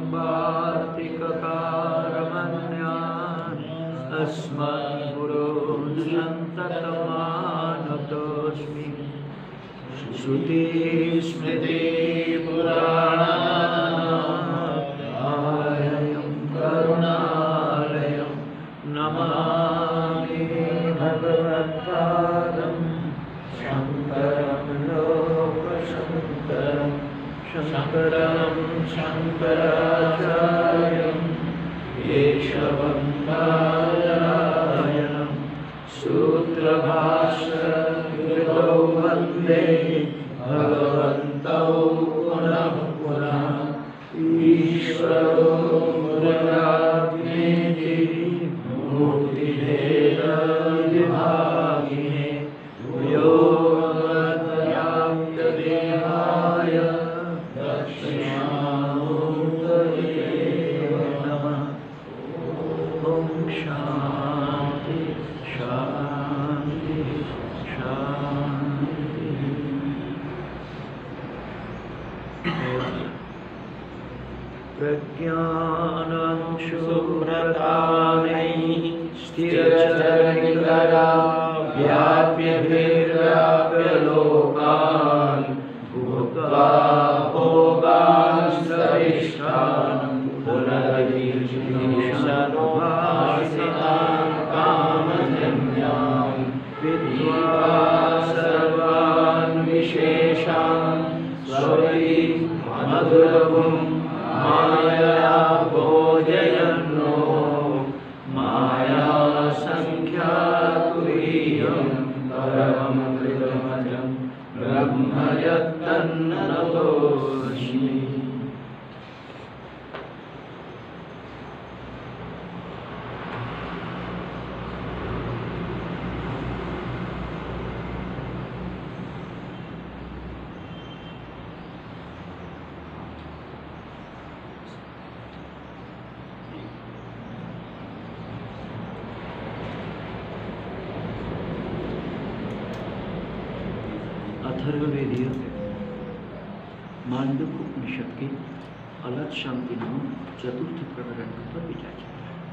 वार्तिककारमन्यान् अस्मद्गुरून् सन्ततमानतोऽस्मि। श्रुतिस्मृतिपुराणानामालयं करुणालयं नमामि भगवत्पादं शङ्करं लोकशङ्करं शङ्करं शङ्कराचार्यं केशवं नारायणं सूत्रभाष्यकृतौ वन्दे भगवन्तौ पुनः पुनः। ईश्वरो गुरुरात्मेति मूर्तिभेदविभागिने व्योमवद्व्याप्तदेहाय दक्षिणामूर्तये नमः। ॐ शान्ति शान्ति शान्ति। प्रज्ञानंशुभ्रतानैः स्थिरचरणिकरा व्याप्यभिर्व्याप्यलोकान् भुक्त्वा भोगांस्तरिष्ठान् पुनरभिषिणोभासितान् कामजन्यान् विद्वा सर्वान् विशेषान् स्वपि मधुरगुं मायया भोजयन्नो माया संख्यातुरीयं परममृतमजं ब्रह्म यत्तन्नतोऽस्मि। अथर्ववेदीय मांडुक्य उपनिषद के अलग शांति नाम चतुर्थ प्रकरण पर विचार चल रहा है।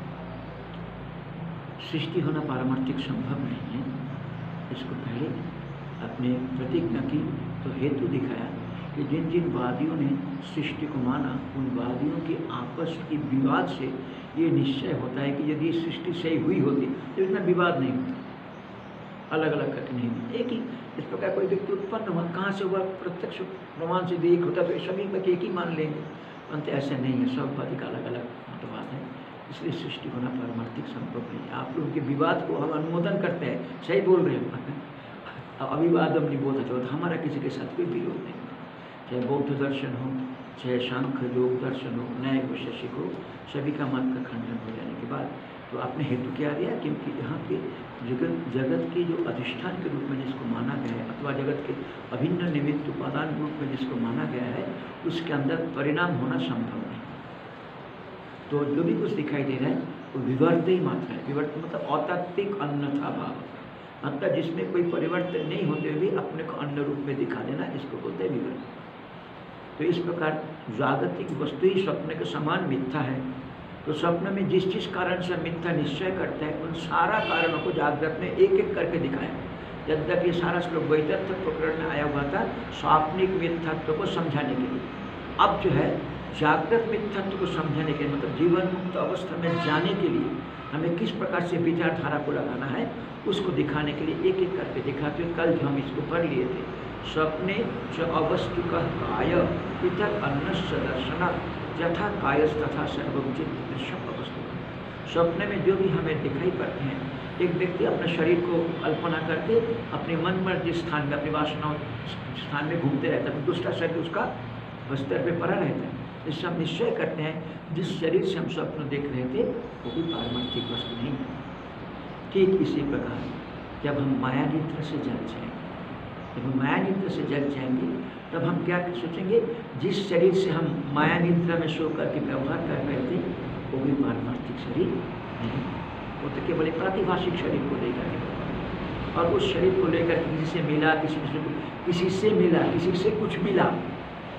सृष्टि होना पारमार्थिक संभव नहीं है। इसको पहले अपने प्रतिज्ञा की तो हेतु दिखाया कि जिन जिन वादियों ने सृष्टि को माना उन वादियों के आपस की विवाद से ये निश्चय होता है कि यदि सृष्टि सही हुई होती तो इतना विवाद नहीं होता। अलग अलग करके नहीं होता। एक ही इस प्रकार कोई व्यक्ति उत्पन्न हुआ, कहाँ से हुआ, प्रत्यक्ष प्रमाण से एक होता तो सभी में एक ही मान लेंगे, परंतु ऐसे नहीं है। सब वादी का अलग अलग मतवाद है, इसलिए सृष्टि होना पारमार्थिक संभव नहीं है। आप लोगों के विवाद को हम अनुमोदन करते हैं, सही बोल रहे हैं। अविवादम निबोध जो हमारा किसी के साथ कोई विरोध नहीं, चाहे बौद्ध दर्शन हो, चाहे सांख्य योग दर्शन हो, न्याय वैशेषिक हो, सभी का मत का खंडन हो जाने के बाद तो आपने हेतु क्या दिया? क्योंकि यहाँ पे जगत के जो अधिष्ठान के रूप में जिसको माना गया है अथवा जगत के अभिन्न निमित्त उपादान रूप में जिसको माना गया है उसके अंदर परिणाम होना संभव नहीं। तो जो भी कुछ दिखाई दे रहा है वो विवर्त ही मात्र है। विवर्त मतलब अतात्विक अन्यथा भाव, मतलब जिसमें कोई परिवर्तन नहीं होते हुए अपने को अन्य रूप में दिखा देना, इसको बोलते हैं विवर्त। तो इस प्रकार जागतिक वस्तु ही स्वप्न के समान मिथ्या है। तो स्वप्न में जिस जिस कारण से मिथ्या निश्चय करता है उन सारा कारणों को जागृत में एक एक करके दिखाया। यद्यपि ये सारा श्लोक वैतथ्य प्रकरण में आया हुआ था स्वाप्निक मिथ्यात्व को समझाने के लिए। अब जो है जागृत मिथ्यात्व को समझाने के लिए, मतलब जीवन मुक्त अवस्था में जाने के लिए हमें किस प्रकार से विचारधारा को लगाना है उसको दिखाने के लिए एक एक करके दिखाते हुए कल जो हम इसको पढ़ लिए थे, स्वप्ने च अवस्तु का काय पृथक अन्नस्य दर्शनात् यथा कायस तथा सर्वोचित दृश्यम अवस्तु। स्वप्न में जो भी हमें दिखाई पड़ते हैं, एक व्यक्ति अपने शरीर को कल्पना करके अपने मन मर्जी स्थान में, अपनी वासनाओं स्थान में घूमते रहता है, दूसरा शरीर उसका बस्तर पे पड़ा रहता है। इससे हम निश्चय करते हैं जिस शरीर से हम स्वप्न देख रहे थे वो भी पारमार्थिक वस्तु नहीं है। ठीक इसी प्रकार जब हम माया निद्रा से जग जाएंगे, जब हम माया निद्रा से जग जाएंगे तब हम क्या सोचेंगे, जिस शरीर से हम माया निद्रा में सो करके व्यवहार कर रहे थे वो भी पारमार्थिक शरीर नहीं, वो तो केवल एक प्रातिभाषिक शरीर को लेकर के, और उस शरीर को लेकर किसी से मिला, किसी से मिला, किसी से कुछ मिला,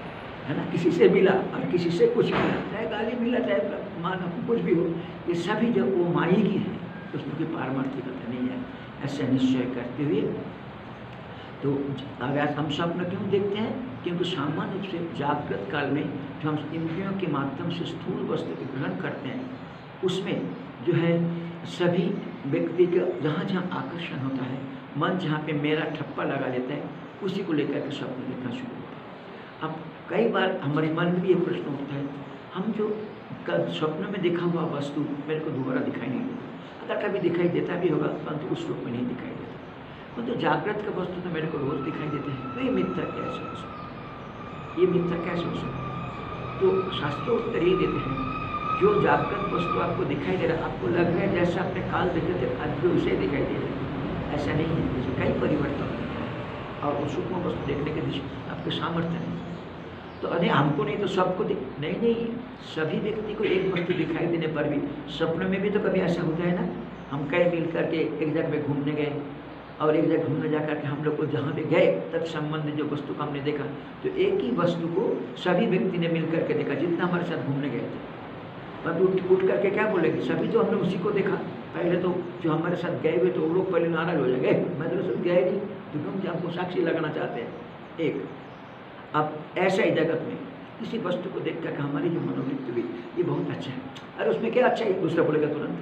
है ना, किसी से मिला और किसी से कुछ मिला, चाहे गाली मिला चाहे मानो कुछ भी हो, ये सभी जब वो माई की है तो उसमें कोई पारमार्थिकता नहीं है। ऐसा निश्चय करते हुए तो अगर हम स्वप्न क्यों देखते हैं, क्योंकि सामान्य रूप से जागृत काल में जो हम इंद्रियों के माध्यम से स्थूल वस्तु को ग्रहण करते हैं, उसमें जो है सभी व्यक्ति का जहाँ जहाँ आकर्षण होता है, मन जहाँ पे मेरा ठप्पा लगा लेता है, उसी को लेकर के स्वप्न देखना शुरू होता है। अब कई बार हमारे मन में भी ये प्रश्न उठता है, हम जो स्वप्न में देखा हुआ वस्तु मेरे को दोबारा दिखाई नहीं देता, अगर कभी दिखाई देता भी होगा परंतु उस रूप में नहीं दिखाई देता, परंतु जागृत का वस्तु तो मेरे को रोज दिखाई देते हैं, तो ये मिथ्या कैसे हो सकता, ये मिथ्या कैसे हो सकता? तो शास्त्रों उत्तर ये देते हैं, जो जागृत वस्तु आपको दिखाई दे रहा है, आपको लग रहा है जैसा आपने काल देखे थे आज भी उसे दिखाई दे रहा है, ऐसा नहीं है, इसमें कई परिवर्तन होते हैं और उस सूक्ष्म वस्तु देखने के दिशा आपके सामर्थ्य नहीं। तो अरे हमको नहीं तो सबको नहीं, सभी व्यक्ति को एक वस्तु दिखाई देने पर भी सपने में भी तो कभी ऐसा होता है ना, हम कई मिल करके एक जगह पे घूमने गए और एक जगह घूमने जा करके हम लोग को जहाँ पे गए तब संबंधित जो वस्तु को हमने देखा, तो एक ही वस्तु को सभी व्यक्ति ने मिल करके देखा जितना हमारे साथ घूमने गए थे। पर उठ करके क्या बोलेंगे, सभी तो हमने उसी को देखा। पहले तो जो हमारे साथ गए हुए तो वो लोग पहले नाराज हो जाएंगे, मैं तो सब गए नहीं, तो क्यों हमको साक्षी लगाना चाहते हैं। एक अब ऐसा ही जगत में किसी वस्तु को देख कर हमारी जो मनोवृत्ति हुई ये बहुत अच्छा है, अरे उसमें क्या अच्छा है, दूसरा बोलेगा तुरंत,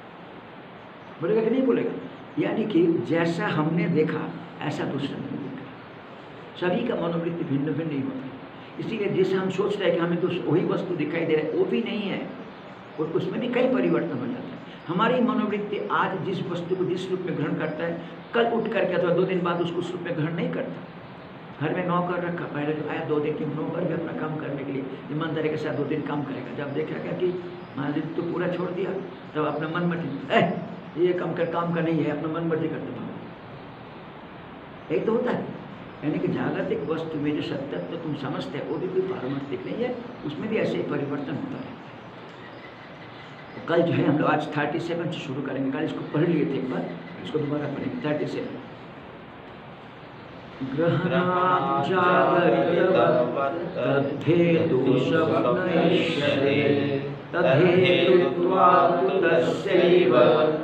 बोलेगा कि नहीं बोलेगा। यानी कि जैसा हमने देखा ऐसा दूसरा नहीं देखा, सभी का मनोवृत्ति भिन्न भिन्न नहीं होता है। इसीलिए जैसे हम सोच रहे हैं कि हमें तो वही वस्तु दिखाई दे रहा है, वो भी नहीं है, और उसमें भी कई परिवर्तन हो जाता है। हमारी मनोवृत्ति आज जिस वस्तु को जिस रूप में ग्रहण करता है, कल उठ करके अथवा 2 दिन बाद उसको उस रूप में ग्रहण नहीं करता। घर में नौकर रखा, पहले तो आया 2 दिन के नौकर भी अपना काम करने के लिए ईमानदारी के साथ 2 दिन काम करेगा, जब देखा क्या कि मालिक तो पूरा छोड़ दिया, तब अपना मन मर्जी ये काम का नहीं है, अपना मन मर्जी करते भाव, एक तो होता है। यानी कि जागतिक वस्तु में जो सत्य तो तुम समझते हैं वो भी कोई पारमार्थिक नहीं है, उसमें भी ऐसे ही परिवर्तन होता है। तो कल जो है हम लोग आज 37 से शुरू करेंगे, कल इसको पढ़ लिए थे एक बार, इसको दोबारा पढ़ेंगे। 37 ग्रहणात् जागरितवत् तद्धेतु स्वप्नयिष्यते तद्धेतुत्वात् तस्यैव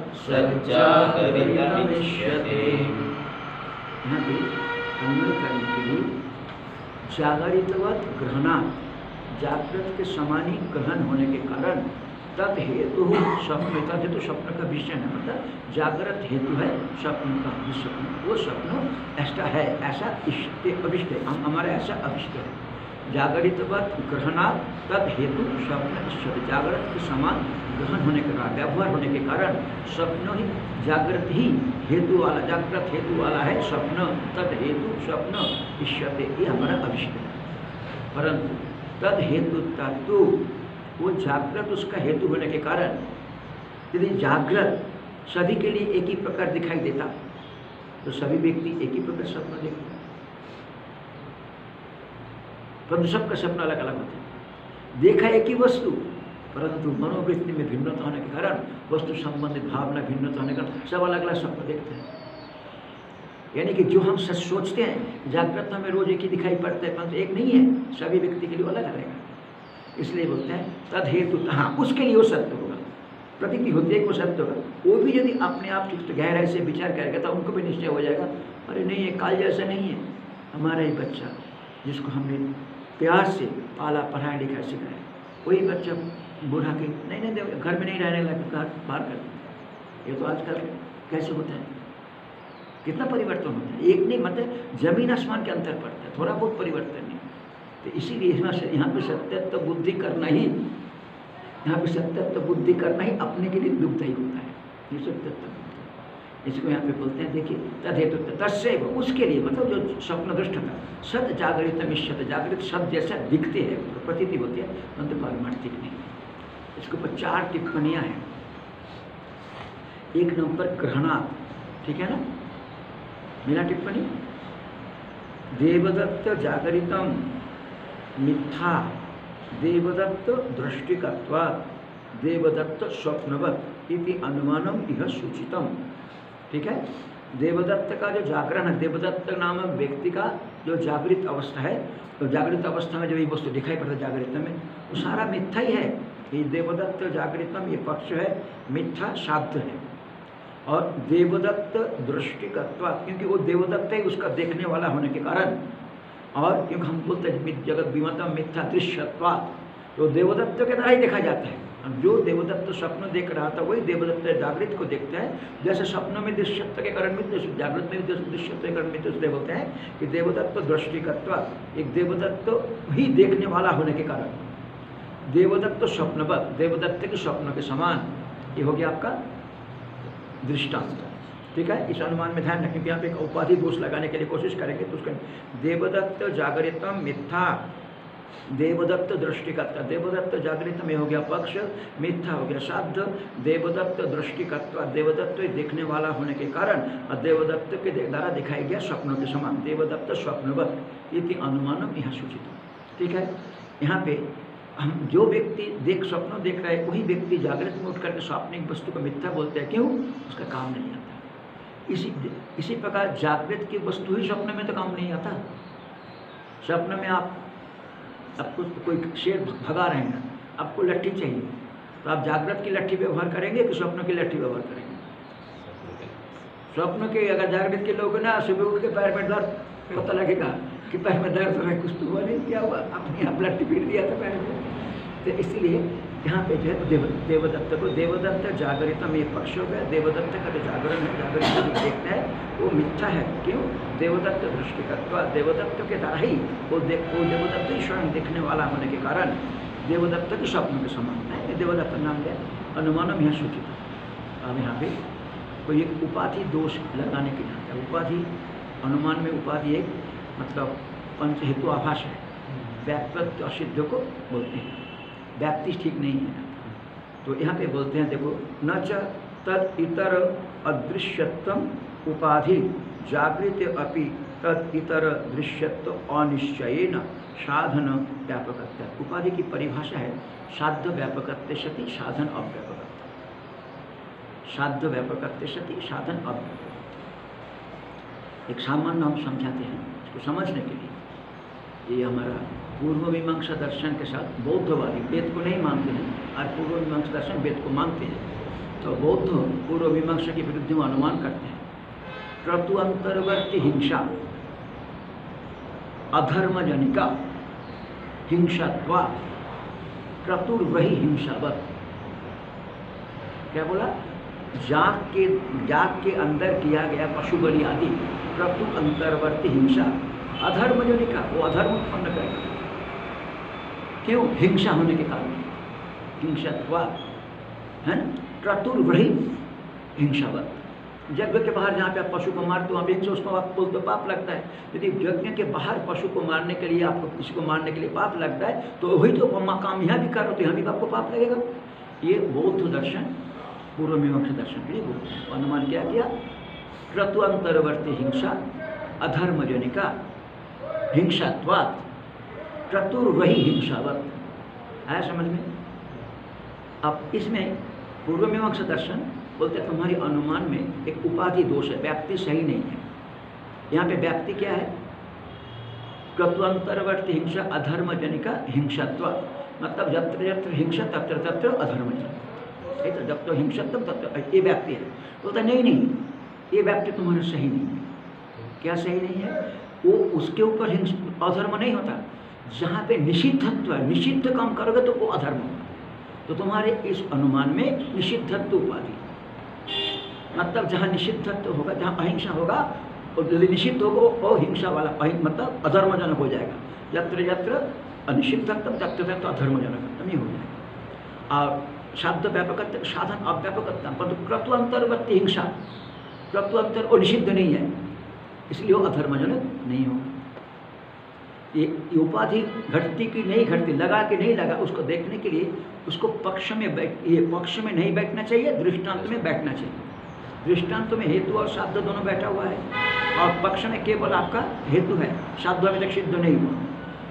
सज्जागरितमिष्यते। यहाँ पे अन्वय करने के लिए जागरितवत् ग्रहणात्, जागृत के समानी ग्रहण होने के कारण तद हेतु स्वप्न, तद हेतु स्वप्न का विषय है, मतलब जागृत हेतु है स्वप्न का, स्वप्न वो स्वप्न ऐसा है, ऐसा इष्ट अभिष्ट है, हमारा ऐसा अभिष्ट है। जागरितवत् ग्रहणात् तद हेतु स्वप्न इष्ट, जागृत के समान ग्रहण होने के कारण, व्यवहार होने के कारण स्वप्न ही जागृत ही हेतु वाला, जागृत हेतु वाला है स्वप्न, तद हेतु स्वप्न इष्यते, ये हमारा अभिष्ट है। परंतु तद हेतु तत्व, वो जागृत उसका हेतु होने के कारण यदि जागृत सभी के लिए एक ही प्रकार दिखाई देता तो सभी व्यक्ति एक ही प्रकार स्वप्न देखते, परंतु सबका सपना अलग अलग होता है। देखा एक ही वस्तु, परंतु मनोवृत्ति में भिन्नता होने के कारण, वस्तु संबंधित भावना भिन्नता होने के कारण सब अलग अलग स्वप्न देखते हैं। यानी कि जो हम सच सोचते हैं जागृत में रोज एक ही दिखाई पड़ता है, परंतु एक नहीं है, सभी व्यक्ति के लिए अलग अलग है। इसलिए बोलते हैं तद हेतु, हाँ उसके लिए वो सत्य होगा, प्रतीति होती है कि वो सत्य होगा। वो भी यदि अपने आप ठीक गहराई से विचार करेगा तो उनको भी निश्चय हो जाएगा, अरे नहीं ये काल जैसा नहीं है, हमारा ही बच्चा जिसको हमने प्यार से पाला पढ़ाया लिखा सिखाया, वही बच्चा बूढ़ा के नहीं घर में नहीं रहने लगा, बाहर कर दिया। ये तो आजकल कैसे होता है, कितना परिवर्तन होता है, एक नहीं मतलब जमीन आसमान के अंतर पड़ता है, थोड़ा बहुत परिवर्तन नहीं। तो इसीलिए यहाँ पे सत्यत्व बुद्धि करना ही, यहाँ पे सत्यत्व बुद्धि करना ही अपने के लिए दुखदायी होता है, ये सत्यत्व। इसको यहाँ पे बोलते हैं, देखिए तद हेतु तस्यैव, उसके लिए मतलब जो स्वप्न दृष्ट था, सद जागृत मिष्यते, जागृत शब्द जैसा दिखते हैं, प्रतीति होती है, परंतु पारमार्थिक नहीं। इसके ऊपर 4 टिप्पणियाँ हैं। 1 नंबर ग्रहणात्, ठीक है ना, मेरा टिप्पणी, देवदत्त जागरितम मिथ्या देवदत्त दृष्टिकत्वात् देवदत्त स्वप्नवत् इति अनुमानम इह सूचितम। ठीक है, देवदत्त का जो जागरण है, देवदत्त नामक व्यक्ति का जो जागृत अवस्था है, तो जागृत अवस्था में जो ये वस्तु दिखाई पड़ता है जागृत में, वो सारा मिथ्या ही है। ये देवदत्त जागृतम, ये पक्ष है मिथ्या शाब्द है। और देवदत्त दृष्टिकत्व, क्योंकि वो देवदत्त है उसका देखने वाला होने के कारण, और क्योंकि हम बोलते हैं जगत विमतम मिथ्या दृश्यत्वा, तो देवदत्त के द्वारा ही देखा जाता है। जो देवदत्त स्वप्न देख रहा था वही देवदत्त जागृत को देखता है। जैसे स्वप्न में दृश्यत्व के कारण मिथ्या, जागृत में दृश्यत्व के कारण मिथ्या, इसलिए बोलते हैं कि देवदत्त दृष्टिकत्व, एक देवदत्त ही देखने वाला होने के कारण, देवदत्त स्वप्नवत, देवदत्त के स्वप्न के समान, ये हो गया आपका दृष्टांत। ठीक है, इस अनुमान में ध्यान रखें, क्योंकि यहाँ पे एक उपाधि दोष लगाने के लिए कोशिश करेंगे तो उसका देवदत्त जागृतम मिथ्या, देवदत्त दृष्टिकत्व, देवदत्त जागृत में हो गया पक्ष, मिथ्या हो गया शाब्द, देवदत्त दृष्टिकत्व, देवदत्त देखने वाला होने के कारण, और देवदत्त के द्वारा दिखाई गया स्वप्नों के समान, देवदत्त स्वप्नवत, इति अनुमानम यहाँ सूचित। ठीक है, यहाँ पे हम जो व्यक्ति स्वप्न देख रहा है वही व्यक्ति जागृत में उठ करके स्वप्निक वस्तु को मिथ्या बोलते हैं। क्यों? उसका काम नहीं आता। इसी प्रकार जागृत की वस्तु ही स्वप्न में तो काम नहीं आता। स्वप्न में आपको कोई शेर भगा रहे हैं, आपको लट्ठी चाहिए, तो आप जागृत की लट्ठी व्यवहार करेंगे कि स्वप्न की लट्ठी व्यवहार करेंगे? स्वप्न के, अगर जागृत के लोग ना सुबह उठ के पैर में दर्द पता लगेगा कि पैर में दर्द हो रहा है, कुछ तो हुआ नहीं, क्या हुआ, अपने आप लट्ठी पीट दिया था पैर में। तो इसलिए यहाँ पे जो है देवदत्त को, देवदत्त जागृत में पक्ष हो गया, देवदत्त का जो जागरण है, जागृत जो देखता है वो मिथ्या है। क्यों? देवदत्त दृष्टिकत्व, देवदत्त के द्वारा ही वो देवदत्त ही स्वयं देखने वाला होने के कारण देवदत्त के स्वप्न के समान है, देवदत्त नाम है, अनुमानम यहाँ सूचित। अब यहाँ पे कोई एक उपाधि दोष लगाने के लिए, उपाधि अनुमान में उपाधि एक मतलब पंच हेतु आभास है, व्याप्त असिद्ध को बोलते हैं, व्याप्ति ठीक नहीं है। तो यहाँ पे बोलते हैं देखो, न च तद इतर अदृश्यत्व उपाधि जागृत अपि तद इतर दृश्यत्व अनिश्चयेन साधन व्यापकत्व। उपाधि की परिभाषा है साध्य व्यापकत्व सति साधन अव्यापकत्व, साध्य व्यापकत्व सति साधन अव्यापकत्व। एक सामान्य हम समझाते हैं इसको समझने के लिए। ये हमारा पूर्व मीमांसा दर्शन के साथ बौद्धवादी वेद को नहीं मानते हैं और पूर्व मीमांसा दर्शन वेद को मानते हैं। तो बौद्ध पूर्व मीमांसा के विरुद्ध में अनुमान करते हैं, क्रतु अंतर्वर्ती हिंसा अधर्मजनिका हिंसात्वा क्रतुर्वही हिंसावत। क्या बोला? जाग के अंदर किया गया पशु बलि आदि क्रतु अंतर्वर्ती हिंसा अधर्मजनिका, वो अधर्म उत्पन्न करेगा। क्यों? हिंसा होने के कारण, हिंसात्वा है, क्रतुर्वही हिंसावत। यज्ञ के बाहर जहाँ पे आप पशु को मारते हो, आप उसको आप बोलते हो पाप लगता है। यदि यज्ञ के बाहर पशु को मारने के लिए, आपको किसी को मारने के लिए पाप लगता है, तो वही तो काम यहाँ भी करो तो यहाँ भी आपको पाप लगेगा। ये बौद्ध दर्शन पूर्व मीमांसा दर्शन के लिए बोलते हैं। अनुमान क्या किया? क्रतु अंतर्वर्ती हिंसा अधर्मजनिका हिंसात्वात् क्रतुर्वही हिंसावत। आया समझ में? अब इसमें पूर्व मीमांसा दर्शन बोलते हैं तुम्हारी अनुमान में एक उपाधि दोष है, व्याप्ति सही नहीं है। यहाँ पे व्याप्ति क्या है? क्रतु अंतर्वर्ती हिंसा अधर्मजनिका हिंसात्व, मतलब यत्र यत्र हिंसा तत्र तत्र अधर्मजनिक, तो जब तो हिंसत्व तब ये व्याप्ति है। बोलता नहीं, ये व्याप्ति तुम्हारा सही नहीं है। क्या सही नहीं है? वो उसके ऊपर अधर्म नहीं होता। जहाँ पे निषिद्धत्व है, निषिद्ध काम करोगे तो वो अधर्म होगा। तो तुम्हारे इस अनुमान में निषिद्धत्व उपाधि, मतलब जहाँ निषिद्धत्व होगा, जहाँ अहिंसा होगा, और यदि निषिद्ध होगा वो हिंसा वाला मतलब अधर्मजनक हो जाएगा। यत्र यत्र अनिषिद्धत्व तत्र तत्र अधर्मजनक नहीं हो जाएगा। और शब्द व्यापकत्व साधन अव्यापकत्व, परंतु क्रतु अंतर्वर्ती हिंसा, क्रतु अंतर और निषिद्ध नहीं है, इसलिए वो अधर्मजनक नहीं होगा। ये उपाधि घटती की नहीं घटती, लगा कि नहीं लगा, उसको देखने के लिए उसको पक्ष में ये पक्ष में नहीं बैठना चाहिए, दृष्टांत में बैठना चाहिए। दृष्टांत में हेतु और शाब्द दोनों बैठा हुआ है, और पक्ष में केवल आपका हेतु है, शाब्द अभी तक सिद्ध नहीं हुआ।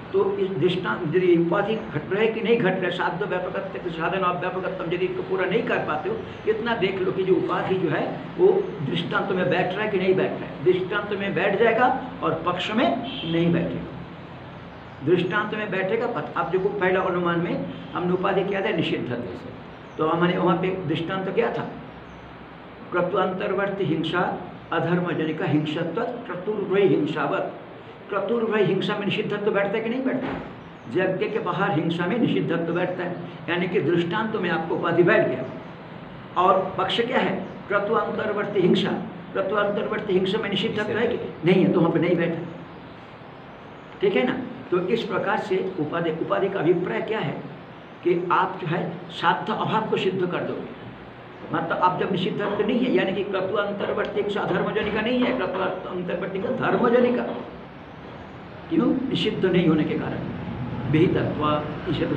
तो इस दृष्टांत यदि उपाधि घट रहे कि नहीं घट रहे, साध्य व्यापकत्व साधन और व्यापकत्व यदि इसको पूरा नहीं कर पाते हो, इतना देख लो कि जो उपाधि जो है वो दृष्टांत में बैठ रहा है कि नहीं बैठ रहा है। दृष्टांत में बैठ जाएगा और पक्ष में नहीं बैठेगा। दृष्टांत में बैठेगा आप देखो पहला अनुमान में हमने उपाधि किया था निषिद्ध से, तो हमारे वहाँ पे दृष्टांत क्या था, क्रतुअंतर्वर्ती हिंसा अधर्मजनिका हिंसत्व क्रतुर्वय हिंसावत। क्रतुर्वय हिंसा में निषिद्धत्व बैठता है कि नहीं बैठता है? यज्ञ के बाहर हिंसा में निषिद्धत्व बैठता है, यानी कि दृष्टांत में आपको उपाधि बैठ गया। और पक्ष क्या है, क्रतुअंतर्वर्ती हिंसा। क्रतुअंतर्वर्ती हिंसा में निषिद्धत्व है कि नहीं है, तो वहाँ पर नहीं बैठा। ठीक है ना। तो इस प्रकार से उपाधि का अभिप्राय क्या है कि आप जो है साध्य अभाव को सिद्ध कर दोगे। मतलब आप जब निषिद्धत्व नहीं है, यानी कि क्रतु अंतर्वर्ती धर्मजनिका नहीं है, क्रतु अंतर्वर्ती का धर्मजनिका, क्यों, निषिद्ध नहीं होने के कारण विहितत्व निषेध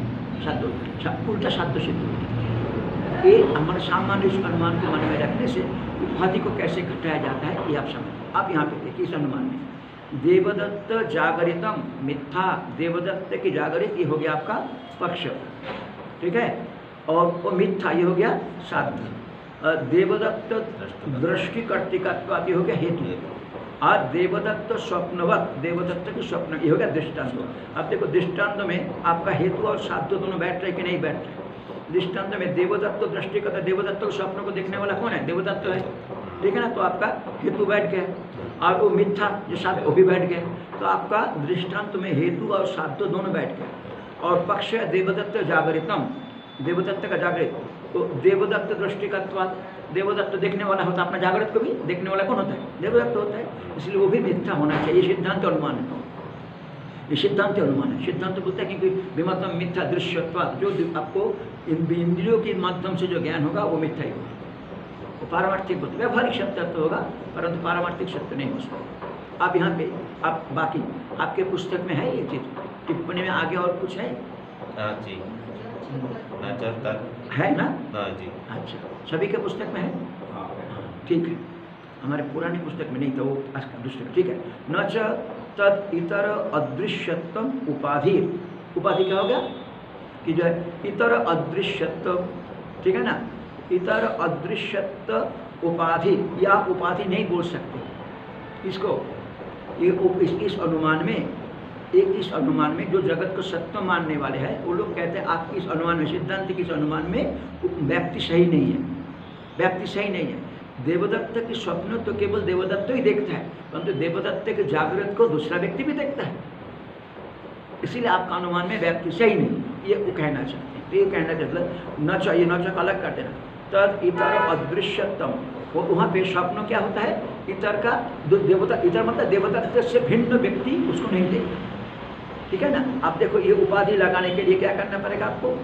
साध्य उल्टा साध्य सिद्ध होगी। ये हमारे सामान्य इस अनुमान को मन में रखने से उपाधि को कैसे घटाया जाता है ये आप समझ। आप यहाँ पे देखिए इस अनुमान में देवदत्त जागरितम मिथ्या, देवदत्त की जागरित ये हो गया आपका पक्ष, ठीक है, और वो मिथ्या ये हो गया साध्य। देवदत्त दृष्टि कर्तिकत्व ये हो गया हेतु, और देवदत्त स्वप्नवत, देवदत्त के स्वप्न ये हो गया दृष्टांत। अब देखो दृष्टांत में आपका हेतु और साध्य दोनों बैठ रहे कि नहीं बैठ रहे। दृष्टांत में देवदत्त दृष्टि का, देवदत्त के स्वप्न को देखने वाला कौन है, देवदत्त है, ठीक है ना, तो आपका हेतु बैठ गया, और वो मिथ्या जो साध्य वो भी बैठ गया। तो आपका दृष्टांत में हेतु और साध्य दोनों बैठ गए। और पक्ष है देवदत्त जागरितम, देवदत्त का जागृत, तो देवदत्त दृष्टिकत्व, देवदत्त देखने वाला होता है, अपना जागृत को भी देखने वाला कौन होता है, देवदत्त होता है, इसलिए वो भी मिथ्या होना चाहिए। सिद्धांत अनुमान है, ये सिद्धांत अनुमान है। सिद्धांत बोलता है क्योंकि विमतम मिथ्या दृश्यत्व, जो आपको इंद्रियों के माध्यम से जो ज्ञान होगा वो मिथ्या ही होगा, वो पारमार्थिक होता है। व्यावहारिक सत्य तो होगा परंतु पारमार्थिक सत्य नहीं हो सकता। आप यहाँ पे आप बाकी आपके पुस्तक में है ये चीज़, टिप्पणी में आगे और कुछ है? जी है ना? जी। अच्छा, सभी के पुस्तक में है? ठीक है, हमारे पुरानी पुस्तक में नहीं था वो, दूसरे, ठीक है। न च तद इतर अदृश्यत्व उपाधि, उपाधि क्या हो गया कि जो है इतर अदृश्यत्व, ठीक है ना, इतर अदृश्यत्व उपाधि, ये आप उपाधि नहीं बोल सकते इसको। ये इस अनुमान में, एक इस अनुमान में जो जगत को सत्य मानने वाले हैं वो लोग कहते हैं आप इस अनुमान में, सिद्धांत के इस अनुमान में व्यक्ति सही नहीं है, व्यक्ति सही नहीं है। देवदत्त के स्वप्न तो केवल देवदत्त ही देखता है, परंतु देवदत्त के जागृत को दूसरा व्यक्ति भी देखता है, इसीलिए आपका अनुमान में व्यक्ति सही नहीं, ये वो कहना चाहते हैं। तो ये कहना चाहते न चाहिए, न चाहिए अलग कर देना। तद इतर अदृश्यतम, वो वहाँ पे स्वप्न क्या होता है, इतर का देवता, इतर मतलब देवदत्त से भिन्न व्यक्ति उसको नहीं देखता, ठीक है ना। आप देखो ये उपाधि लगाने के लिए क्या करना पड़ेगा आपको,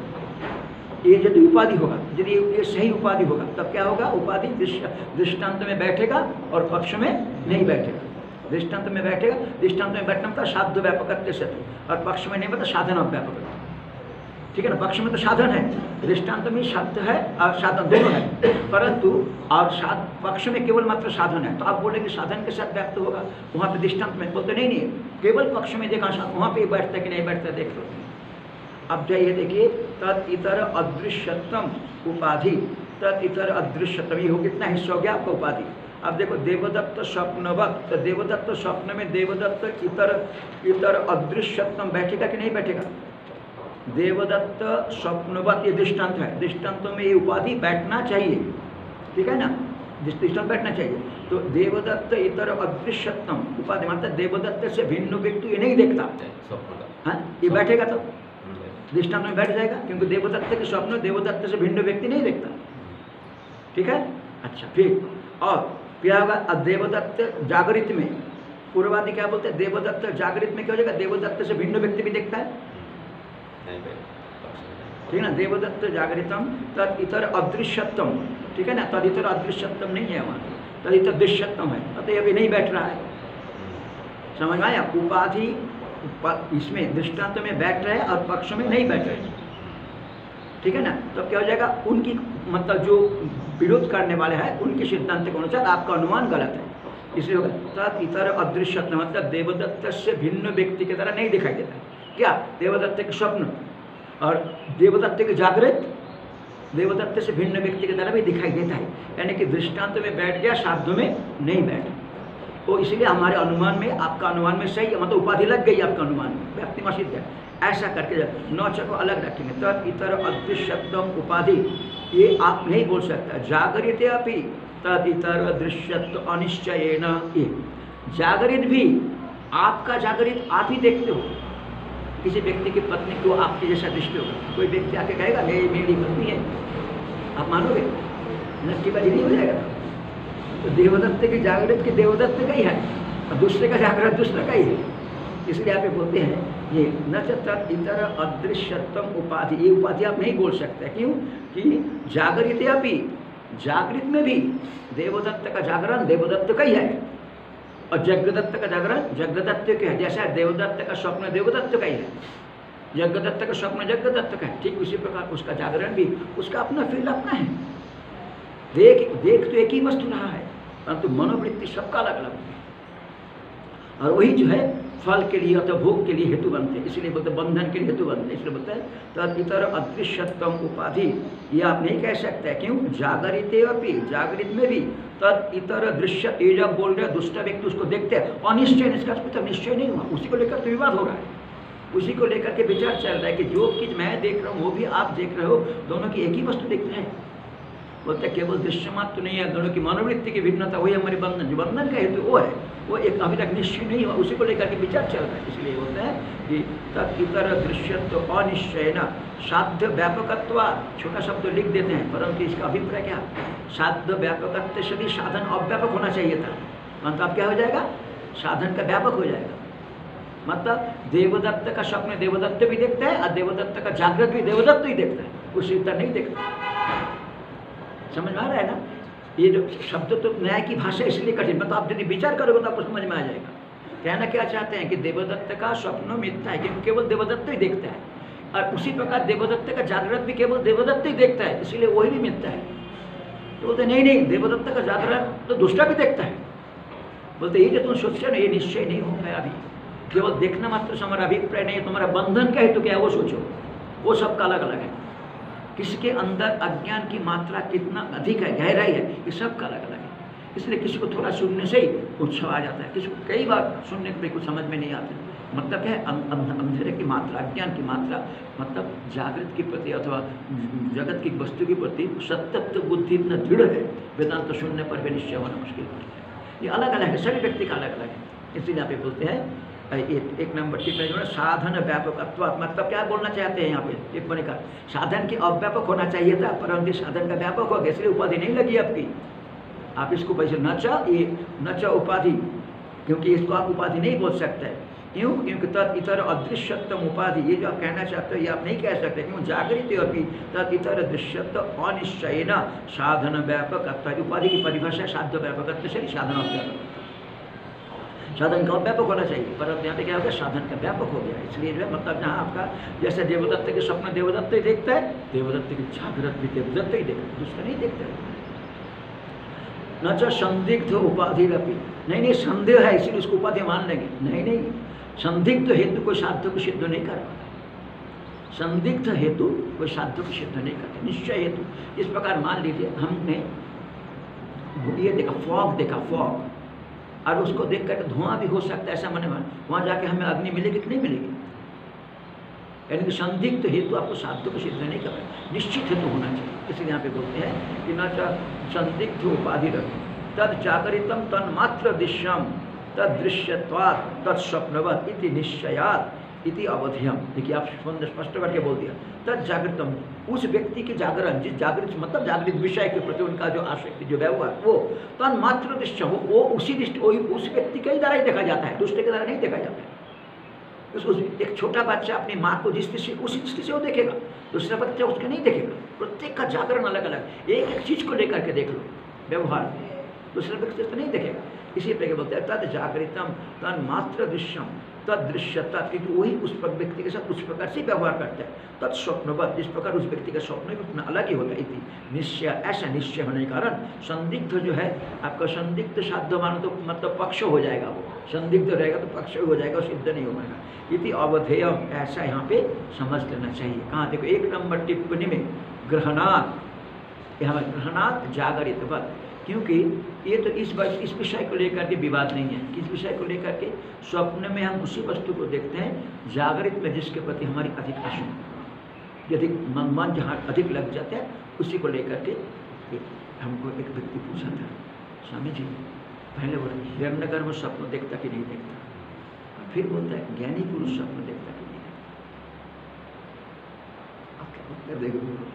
ये यदि उपाधि होगा, यदि ये सही उपाधि होगा तब क्या होगा, उपाधि दृष्टांत में बैठेगा और पक्ष में नहीं बैठेगा। दृष्टांत में बैठेगा, दृष्टांत में बैठना मतलब साध्य व्यापकत्व से, और पक्ष में नहीं मतलब साधन व्यापकत्व, ठीक है ना। पक्ष में तो साधन है, दृष्टांत में शब्द है और साधन दोनों है, परंतु और पक्ष में केवल मात्र साधन है। तो आप बोलेंगे साधन के साथ व्याप्त होगा, वहाँ पे दृष्टांत में बोलते नहीं, केवल पक्ष में देखा, वहाँ पे बैठता है कि नहीं बैठता देख लो। अब जाइए देखिए, तद इतर अदृश्यत्वम उपाधि, तद इतर अदृश्यत्वम, ये हो कितना हिस्सा हो गया आपका उपाधि। अब देखो देवदत्त स्वप्नवत, तो देवदत्त स्वप्न में देवदत्त इतर अदृश्यत्वम बैठेगा कि नहीं बैठेगा, देवदत्त स्वप्नवत ये दृष्टांत है, दृष्टांतों में ये उपाधि बैठना चाहिए, ठीक है ना, दृष्टांत बैठना चाहिए। तो देवदत्त इतर अदृश्यत्वम उपाधि मतलब देवदत्त से भिन्न व्यक्ति ये नहीं देखता, हाँ ये बैठेगा तो दृष्टांत में बैठ जाएगा, क्योंकि देवदत्त के स्वप्न देवदत्त से भिन्न व्यक्ति नहीं देखता, ठीक है। अच्छा फिर और क्या होगा, देवदत्त जागृत में पूर्ववादी क्या बोलते हैं, देवदत्त जागृत में क्या हो जाएगा, देवदत्त से भिन्न व्यक्ति भी देखता है, ठीक है ना। देवदत्त जागृतम तद इतर अदृश्यत्वम, ठीक है ना, तद इतर अदृश्यत्वम नहीं है वहाँ, तद इतर दृश्यत्वम है, अतः अभी नहीं बैठ रहा है, समझ में आया। उपाधि इसमें दृष्टांत में बैठ रहे और पक्ष में नहीं बैठ रहे, ठीक है ना। तो क्या हो जाएगा, उनकी मतलब जो विरोध करने वाले हैं उनके सिद्धांत के अनुसार आपका अनुमान गलत है। इसलिए होगा तद इतर अदृश्यत्व, मतलब देवदत्त से भिन्न व्यक्ति की तरह नहीं दिखाई देता। क्या? देवदत्त के स्वप्न और देवदत्त के जागृत देवदत्त से भिन्न व्यक्ति की तरह भी दिखाई देता है, यानी कि दृष्टांत में बैठ गया, शाब्द में नहीं बैठा। तो इसलिए हमारे अनुमान में, आपका अनुमान में सही, मतलब उपाधि लग गई आपका अनुमान में, व्यक्ति सिद्ध है। ऐसा करके नौच को अलग रखेंगे। तद इतर अदृश्यत्वम उपाधि, ये आप नहीं बोल सकता। जागृत अपि तद इतर दृश्यत्व अनिश्चयेन, ये जागृत भी, आपका जागृत आप ही देखते हो। किसी व्यक्ति की पत्नी को आपके जैसा दृष्टि होगा, कोई व्यक्ति आके कहेगा मेरी पत्नी है, आप मानोगे? नक्कीबाजी नहीं हो जाएगा। तो देवदत्त की जागृत की देवदत्त का ही है और दूसरे का जागृत दूसरा का ही है। इसलिए आप ये बोलते हैं ये न तत् इतर अदृश्यत्वम उपाधि, ये उपाधि आप नहीं बोल सकते। क्यों? कि जागृत अपि, जागृत में भी देवदत्त का जागरण देवदत्त का ही है और जगदत्त का जागरण जगदत्त का है। जैसा देवदत्त का स्वप्न देवदत्त का ही है, जगदत्त का स्वप्न जगदत्त का है, ठीक उसी प्रकार उसका जागरण भी, उसका अपना फील्ड अपना है। देख तो एक ही वस्तु रहा है, परंतु मनोवृत्ति सबका अलग अलग है और वही जो है फल के लिए अथवा भोग के लिए हेतु बनते हैं। इसलिए बोलते बंधन के लिए हेतु बनते हैं। इसलिए बोलते हैं तद इतर अदृश्यत्वम उपाधि, ये आप नहीं कह सकते। क्यों? जागृत अपि, जागृत में भी तद इतर दृश्य, ये जब बोल रहे दूसरा व्यक्ति उसको देखते हैं अनिश्चय, इसका तो निश्चय नहीं हुआ, उसी को लेकर तो विवाद हो रहा है, उसी को लेकर के विचार चल रहा है कि जो चीज मैं देख रहा हूँ वो भी आप देख रहे हो, दोनों की एक ही वस्तु देखते हैं। बोलते केवल दृश्यमात्र तो नहीं है, दोनों की मनोवृत्ति की भिन्नता, वही हमारी बंधन, जो बंधन का हेतु वो है, वो एक अभी तक निश्चय नहीं हुआ, उसी को लेकर के विचार चल रहा है। इसलिए होता है कि तत् इतर दृश्यत्व अनिश्चयेन साध्य व्यापकत्व, छोटा शब्द लिख देते हैं, परंतु इसका अभिप्राय क्या? साध्य व्यापकत्व से भी साधन अव्यापक होना चाहिए था, मतलब क्या हो जाएगा? साधन का व्यापक हो जाएगा। मतलब देवदत्त का स्वप्न देवदत्त भी देखता है और देवदत्त का जागृत भी देवदत्त ही देखता है, उसी तरह नहीं देखता। समझ में आ रहा है ना? ये जो शब्द तो न्याय की भाषा इसलिए कठिन, मतलब आप यदि विचार करोगे तो आपको समझ में आ जाएगा। कहना क्या चाहते हैं कि देवदत्त का स्वप्न मिथ्या है, क्योंकि केवल देवदत्त ही देखता है, और उसी प्रकार देवदत्त का जागृत भी केवल देवदत्त ही देखता है, इसलिए वही भी मिथ्या है। तो बोलते नहीं, देवदत्त का जागृत तो दूसरा भी देखता है। बोलते ये जो तुम सोचते हो ना, ये निश्चय नहीं हो पाया अभी, केवल देखना मात्र से हमारा अभिप्राय नहीं है, तुम्हारा बंधन का हेतु क्या है वो सोचो, वो सबका अलग अलग है। किसके अंदर अज्ञान की मात्रा कितना अधिक है, गहराई है, ये सबका अलग अलग है। इसलिए किसी को थोड़ा सुनने से ही उत्साह आ जाता है, किसी को कई बार सुनने पे कुछ समझ में नहीं आता। मतलब क्या है? अंधेरे की मात्रा, अज्ञान की मात्रा, मतलब जागृत के प्रति अथवा जगत की वस्तु के प्रति सतत बुद्धि इतना दृढ़ है, वेदांत तो सुनने पर भी निश्चय होना मुश्किल होता है। ये अलग अलग है, सभी व्यक्ति का अलग अलग है। इसीलिए आप ये बोलते हैं एक नंबर टिप्पणी जो है साधन व्यापकत्व, मतलब क्या बोलना चाहते हैं यहाँ पे टिप्पणी का? साधन की अव्यापक होना चाहिए था, परंतु साधन का व्यापक हो गया, इसलिए उपाधि नहीं लगी आपकी। आप इसको वैसे नच उपाधि, क्योंकि इसको आप उपाधि नहीं बोल सकते। क्यों? क्योंकि तत् इतर अदृश्यत्वम उपाधि, ये जो आप कहना चाहते हो ये आप नहीं कह सकते। क्यों? जागृत अपि तत् इतर दृश्यत्व अनिश्चयेन साधन व्यापकत्व, उपाधि की परिभाषा साध्य व्यापकत्व से साधन व्यापक, साधन का व्यापक होना चाहिए, परंतु यहाँ पे क्या हो गया? साधन का व्यापक हो गया। इसलिए जो है मतलब जहाँ आपका जैसे देवदत्त के स्वप्न देवदत्त ही देखता है, देवदत्त की जागृत भी देवदत्त ही देखता है, दूसरा नहीं देखता है। न च संदिग्ध उपाधि रपी, नहीं संदेह है इसीलिए उसको उपाधि मान लेंगे, नहीं, संदिग्ध हेतु कोई साध्य को सिद्ध नहीं कर पाता। संदिग्ध हेतु कोई साध्य को सिद्ध नहीं करता, निश्चय हेतु। इस प्रकार मान लीजिए हमने ये देखा, फॉग देखा, फॉग, और उसको देख कर धुआं भी हो सकता है, ऐसा मन में वहाँ जाके हमें अग्नि मिलेगी कि नहीं मिलेगी? यानी कि संदिग्ध हेतु आपको साध्य को सिद्ध नहीं कर पाए, निश्चित हेतु होना चाहिए। इसलिए यहाँ पे बोलते हैं कि न संदिग्ध उपाधि तद जागरितम तन्मात्र दृश्यम तद दृश्यत्वात् तत्स्वप्नवत् इति निश्चयात् इति अवधियम। देखिए आप स्पष्ट करके बोल दिया, तद जागृतम, उस व्यक्ति की जागरण, जिस जागृत मतलब जागृत विषय के प्रति उनका जो आसक्ति जो व्यवहार, वो तन्मात्र दृश्य हो, वो उसी दृष्टि उस व्यक्ति के द्वारा ही देखा जाता है, दूसरे के द्वारा नहीं देखा जाता है। एक छोटा बच्चा अपनी माँ को जिस दृष्टि उसी दृष्टि से वो देखेगा, दूसरा बच्चा उसका नहीं देखेगा। प्रत्येक का जागरण अलग अलग, एक एक चीज को लेकर के देख लो व्यवहार, दूसरे व्यक्ति तो नहीं देखेगा। इसी प्रकार बोलते हैं तद जागृतम तन्मात्र दृश्यम तदृश्यता, क्योंकि वही उस व्यक्ति के साथ उस प्रकार से व्यवहार करता है। तत् स्वप्नवत, जिस प्रकार उस व्यक्ति का स्वप्न भी उतना अलग ही होता है। निश्चय, ऐसा निश्चय होने के कारण संदिग्ध जो है आपका संदिग्ध साध्य मानो तो मतलब पक्ष हो जाएगा, वो संदिग्ध रहेगा तो पक्ष हो जाएगा, सिद्ध नहीं हो पाएगा। इति अवधेय, ऐसा यहाँ पे समझ लेना चाहिए। कहाँ देखो 1 नंबर टिप्पणी में ग्रहणात्, यहाँ ग्रहणात् जागरितवत्, क्योंकि ये तो इस विषय को लेकर के विवाद नहीं है। किस विषय को लेकर के? स्वप्न में हम उसी वस्तु को देखते हैं, जागृत में जिसके प्रति हमारी अधिक आशा, यदि मन जहाँ अधिक लग जाता है, उसी को लेकर के हमको एक व्यक्ति पूछा था, स्वामी जी पहले बोले हिरण्यगर्भ में स्वप्न देखता कि नहीं देखता, फिर बोलता है ज्ञानी पुरुष स्वप्न देखता कि नहीं देखता। देखो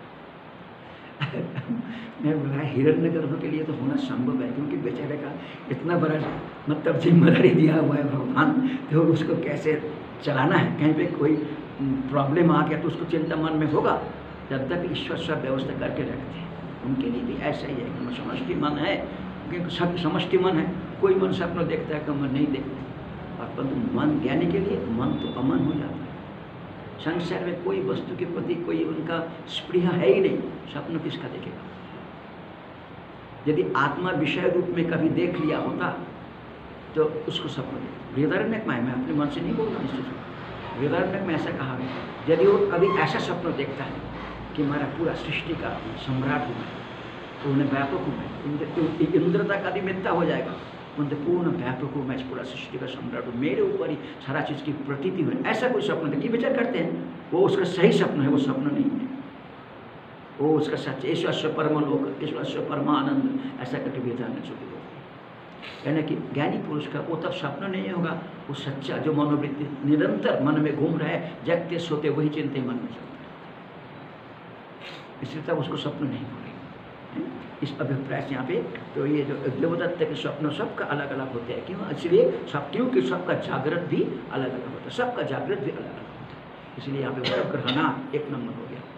मैं बोला हिरण्यगर्भ के लिए तो होना संभव है, क्योंकि बेचारे का इतना बड़ा मतलब जिम्मेदारी दिया हुआ है भगवान, तो उसको कैसे चलाना है, कहीं पे कोई प्रॉब्लम आ गया तो उसको चिंता मन में होगा। यद्यपि ईश्वर सब व्यवस्था करके रखते हैं, उनके लिए भी ऐसा ही है। समष्टि मन है, क्योंकि सब समष्टि मन है, कोई मन स्वप्न देखता है, कोई मन नहीं देखता। और परंतु मन ज्ञानी के लिए मन तो अमन हो जाता है। संसार में कोई वस्तु के प्रति कोई उनका स्पृहा है ही नहीं, स्वप्न किसका देखेगा? यदि आत्मा विषय रूप में कभी देख लिया होता तो उसको स्वप्न देगा। बृहदारण्यक में, मैं अपने मन से नहीं बोल रहा निश्चित, बृहदारण्यक में ऐसा कहा है, यदि वो कभी ऐसा स्वप्न देखता है कि हमारा पूरा सृष्टि का सम्राट हूँ मैं, तो उन्हें व्यापक हूँ मैं, इंद्रता का भी मिथ्या हो जाएगा, उनसे पूर्ण व्यापक हूँ मैं, इस पूरा सृष्टि का सम्राट हूँ, मेरे ऊपर ही सारा चीज़ की प्रतीति हो, ऐसा कोई स्वप्न देखिए विचार करते हैं, वो उसका सही स्वप्न है, वो स्वप्न नहीं है, वो उसका सच ईश्वर परमलोक, ईश्वर परमानंद, ऐसा करके विधान में छुट्टी होती है। यानी कि ज्ञानी पुरुष का वो तब स्वप्न नहीं होगा, वो सच्चा जो मनोवृत्ति निरंतर मन में घूम रहा है, जगते सोते वही चिंते मन में चलता है, इसलिए तब उसको स्वप्न नहीं बोलेंगे। इस अभिप्राय से यहाँ पे तो ये जो देवदत्त के स्वप्न सबका अलग अलग होते हैं, क्यों? इसलिए सब, क्योंकि सबका जागृत भी अलग अलग होता है, सबका जागृत भी अलग अलग होता है, इसलिए यहाँ पे ग्रहणा 1 नंबर हो गया।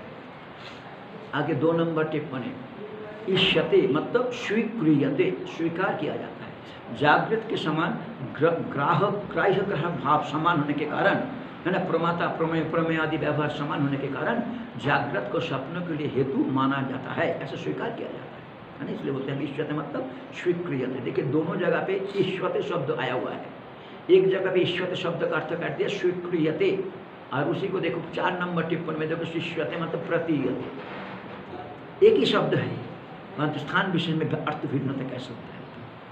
आगे 2 नंबर टिप्पणी, इष्यते मतलब स्वीक्रियते, स्वीकार किया जाता है। जागृत के समान ग्राह्य ग्रह भाव समान होने के कारण, है ना, प्रमाता प्रमेय प्रमेय आदि व्यवहार समान होने के कारण जागृत को स्वप्न के लिए हेतु माना जाता है, ऐसा स्वीकार किया जाता है ना। इसलिए बोलते हैं ईश्वते मतलब स्वीक्रियते। देखिए दोनों जगह पे ईश्वते शब्द आया हुआ है, एक जगह पे ईश्वते शब्द का अर्थ कर दिया स्वीक्रियते, और उसी को देखो 4 नंबर टिप्पणी में देखो ईश्वते मतलब प्रतीयते, एक ही शब्द है, परंतु स्थान विषय में अर्थ भिन्नता कैसे होता है,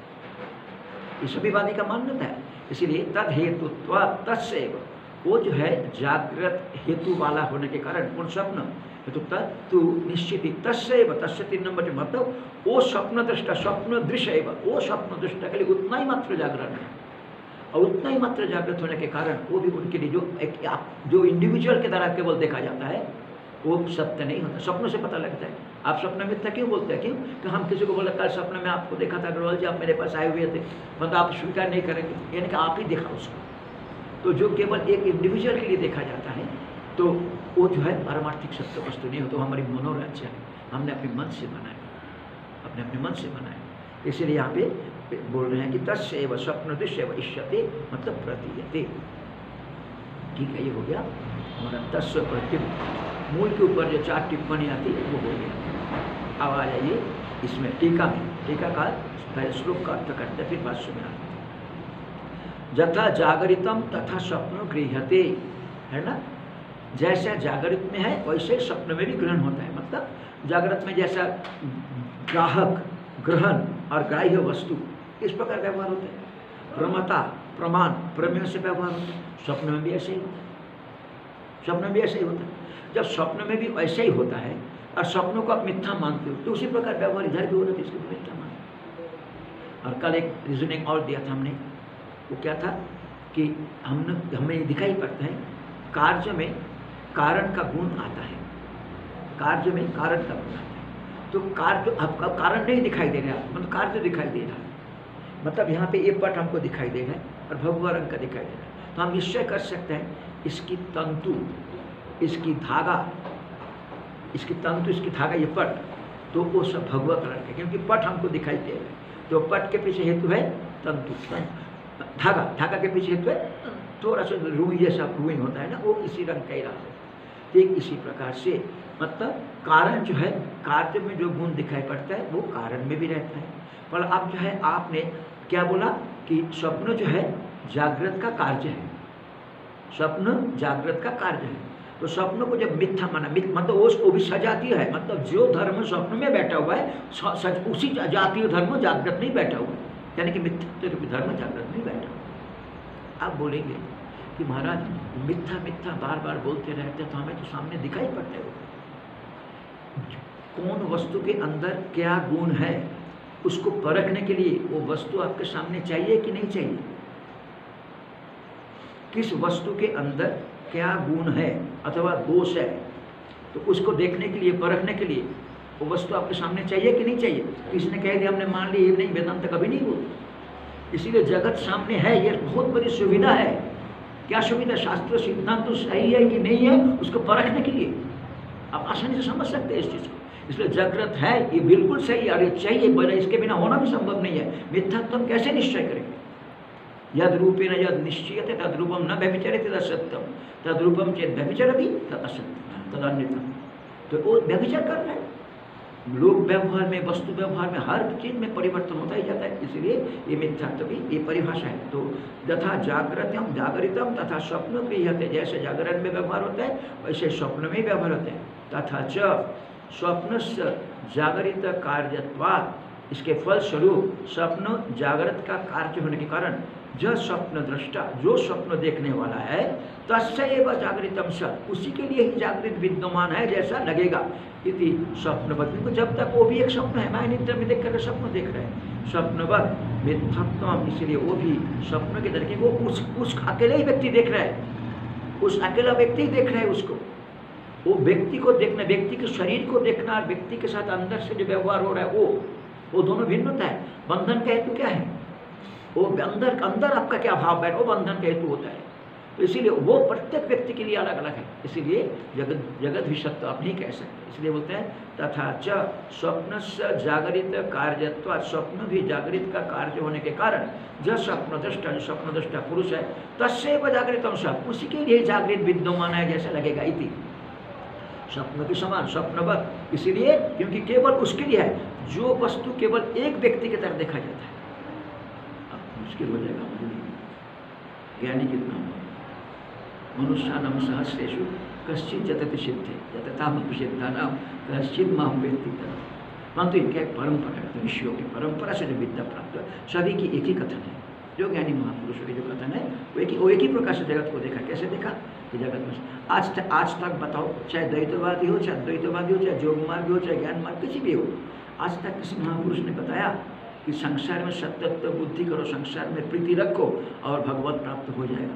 ये सभी वादी का मान्यता है। इसीलिए तद हेतुत्व तत्सैव, वो जो है जागृत हेतु वाला होने के कारण कौन स्वप्न हेतु तत्तु निश्चित ही तस्सैव, तस्य 3 नंबर मतलब वो स्वप्न दृष्टा, स्वप्न दृश्य, वो स्वप्न दृष्टा के लिए उतना ही मात्र जागरण है, और उतना ही मात्र जागृत होने के कारण वो भी उनके लिए जो इंडिविजुअल के द्वारा केवल देखा जाता है वो सत्य नहीं होता, स्वप्न से पता लगता है। आप स्वप्न मिथ्या क्यों बोलते हैं? क्यों कि हम किसी को बोला कल स्वप्न में आपको देखा था अग्रवाल जी, आप मेरे पास आए हुए थे, मतलब आप स्वीकार नहीं करेंगे, यानी कि आप ही देखा उसको। तो जो केवल एक इंडिविजुअल के लिए देखा जाता है तो वो जो है पारमार्थिक सत्य वस्तु नहीं हो, तो हमारी मनोरंजन है, हमने अपने मन से बनाया, अपने मन से बनाया। इसीलिए यहाँ पे बोल रहे हैं कि तस्यैव स्वप्न दृश्यैव इष्यते मतलब प्रतीयते। ठीक है, ये हो गया हमारा तस्व प्रत्यय, मूल के ऊपर जो 4 टिप्पणी आती है वो हो गया। अब आ जाइए इसमें टीका में, टीका का पहले श्लोक का अर्थ करते फिर भाष्य में आते। यथा जागरितम तथा स्वप्न गृह्यते, है ना, जैसा जागृत में है वैसे स्वप्न में भी ग्रहण होता है। मतलब जागृत में जैसा ग्राहक, ग्रहण और ग्राह्य वस्तु इस प्रकार व्यवहार होता है, प्रमता प्रमाण प्रमेय से व्यवहार होता है, स्वप्न में भी ऐसे ही होता है, स्वप्न में भी ऐसे ही होता है। जब स्वप्न में भी ऐसे ही होता है और स्वप्नों को आप मिथ्या मानते हो तो उसी प्रकार व्यवहार इधर भी हो रहा है, इसको मिथ्या मानते। और कल एक रीजनिंग और दिया था हमने, वो क्या था कि हमें दिखाई पड़ता है कार्य में कारण का गुण आता है, कार्य में कारण का गुण आता है, तो कार्य आपका कारण नहीं दिखाई दे रहा, मतलब कार्य दिखाई दे रहा है, मतलब यहाँ पे ये पट हमको दिखाई दे रहा है और भगवा रंग का दिखाई दे रहा है, तो हम निश्चय कर सकते हैं इसकी तंतु, इसकी धागा, इसकी तंतु, इसकी धागा, ये पट, तो वो सब भगवा कलर का, क्योंकि पट हमको दिखाई दे रहा है, तो पट के पीछे हेतु है तंतु। धागा, धागा के पीछे हेतु है, थोड़ा सा रुई जैसा रुई होता है ना, वो इसी रंग का ही रहा है। ठीक इसी प्रकार से मतलब कारण जो है, कार्य में जो गुण दिखाई पड़ता है वो कारण में भी रहता है। पर अब जो है आपने क्या बोला कि स्वप्न जो है जागृत का कार्य है, स्वप्न जागृत का कार्य है। तो स्वप्न को जब मिथ्या माना, मतलब वो भी सजातीय है, मतलब जो धर्म स्वप्न में बैठा हुआ है उसी जातीय धर्म जागृत नहीं बैठा हुआ है, यानी कि मिथ्या धर्म जागृत नहीं बैठा हुआ। आप बोलेंगे कि महाराज मिथ्या मिथ्या बार बार बोलते रहते तो हमें तो सामने दिखाई पड़ते हो, कौन वस्तु के अंदर क्या गुण है उसको परखने के लिए वो वस्तु आपके सामने चाहिए कि नहीं चाहिए? किस वस्तु के अंदर क्या गुण है अथवा दोष है, तो उसको देखने के लिए, परखने के लिए वो वस्तु आपके सामने चाहिए कि नहीं चाहिए? किसी ने कह दिया हमने मान लिया, ये नहीं, वेदांत कभी नहीं बोलता। इसीलिए जगत सामने है, ये बहुत बड़ी सुविधा है। क्या सुविधा? शास्त्र सिद्धांत तो सही है कि नहीं है उसको परखने के लिए आप आसानी से समझ सकते हैं इस चीज़ को। इसलिए जागृत है ये बिल्कुल सही और ये चाहिए, बड़े इसके बिना होना भी संभव नहीं है। मिथ्यात्व हम कैसे निश्चय करेंगे? यद रूपेण यद निश्चयते तद रूपम न व्यभिचरति तद सत्यम, तद रूपम चेत व्यभिचरति तद असत्यम तद अन्यथा। तो वो व्यभिचार कर रहे हैं, लोक व्यवहार में, वस्तु व्यवहार में, हर चीज में परिवर्तन होता ही जाता है। इसलिए ये मिथ्यात्व की ये परिभाषा है। तो तथा जागृतम जागरितम तथा स्वप्न क्रियते, जैसे जागरण में व्यवहार होता है वैसे स्वप्न में व्यवहार होते हैं। तथा च स्वप्न जागरित कार्यत्वात्, इसके फलस्वरूप स्वप्न जागृत का कार्य होने के कारण जो स्वप्न दृष्टा, जो स्वप्न देखने वाला है, तस्यैव जागृतम स, उसी के लिए ही जागृत विद्यमान है जैसा लगेगा। इति स्वप्नवत्, जब तक वो भी एक स्वप्न है, मैं निद्रा में देख कर स्वप्न देख रहे हैं, स्वप्नवत् मिथ्यात्वम, इसलिए वो भी स्वप्न के तरीके वो उस अकेले ही व्यक्ति देख रहा है, उस अकेला व्यक्ति ही देख रहा है उसको। वो व्यक्ति को देखना, व्यक्ति के शरीर को देखना और व्यक्ति के साथ अंदर से जो व्यवहार हो रहा है वो दोनों भिन्न होता है। बंधन का हेतु क्या है? वो अंदर आपका क्या भाव बैठ, वो बंधन का हेतु होता है। तो इसीलिए वो प्रत्येक व्यक्ति के लिए अलग अलग है। इसीलिए जगत भी सत्य आप नहीं कह सकते। इसलिए बोलते हैं तथा च स्वप्न जागरित कार्यत्व, स्वप्न भी जागृत का कार्य होने के कारण जो स्वप्न दृष्टा पुरुष है तस्यैव जागृतम स, उसी के लिए जागृत विद्यमान है जैसा लगेगा। इति स्वप्न के समान स्वप्नवत्, इसीलिए क्योंकि केवल उसके लिए है जो वस्तु केवल एक व्यक्ति की तरह देखा जाता है। अब मुश्किल हो जाएगा ज्ञानी कितना मनुष्यानां सहस्रेषु कश्चित् जतति सिद्धे जतताम सिद्धानाम कश्चित् मां वेत्ति तत्। परंतु इनका एक परंपरा है, ऋषियों की परंपरा से जो विद्या प्राप्त है, सभी की एक ही कथन है। जो ज्ञानी महापुरुषों की जो कथन है वो एक ही प्रकार से जगत को देखा। कैसे देखा कि जगत में आज तक बताओ, चाहे द्वैतवादी हो, चाहे अद्वैतवादी हो, चाहे योग मार्ग हो, चाहे ज्ञान मार्ग, किसी भी हो, आज तक किसी महापुरुष ने बताया कि संसार में सत्यत्व बुद्धि करो, संसार में प्रीति रखो और भगवत प्राप्त हो जाएगा?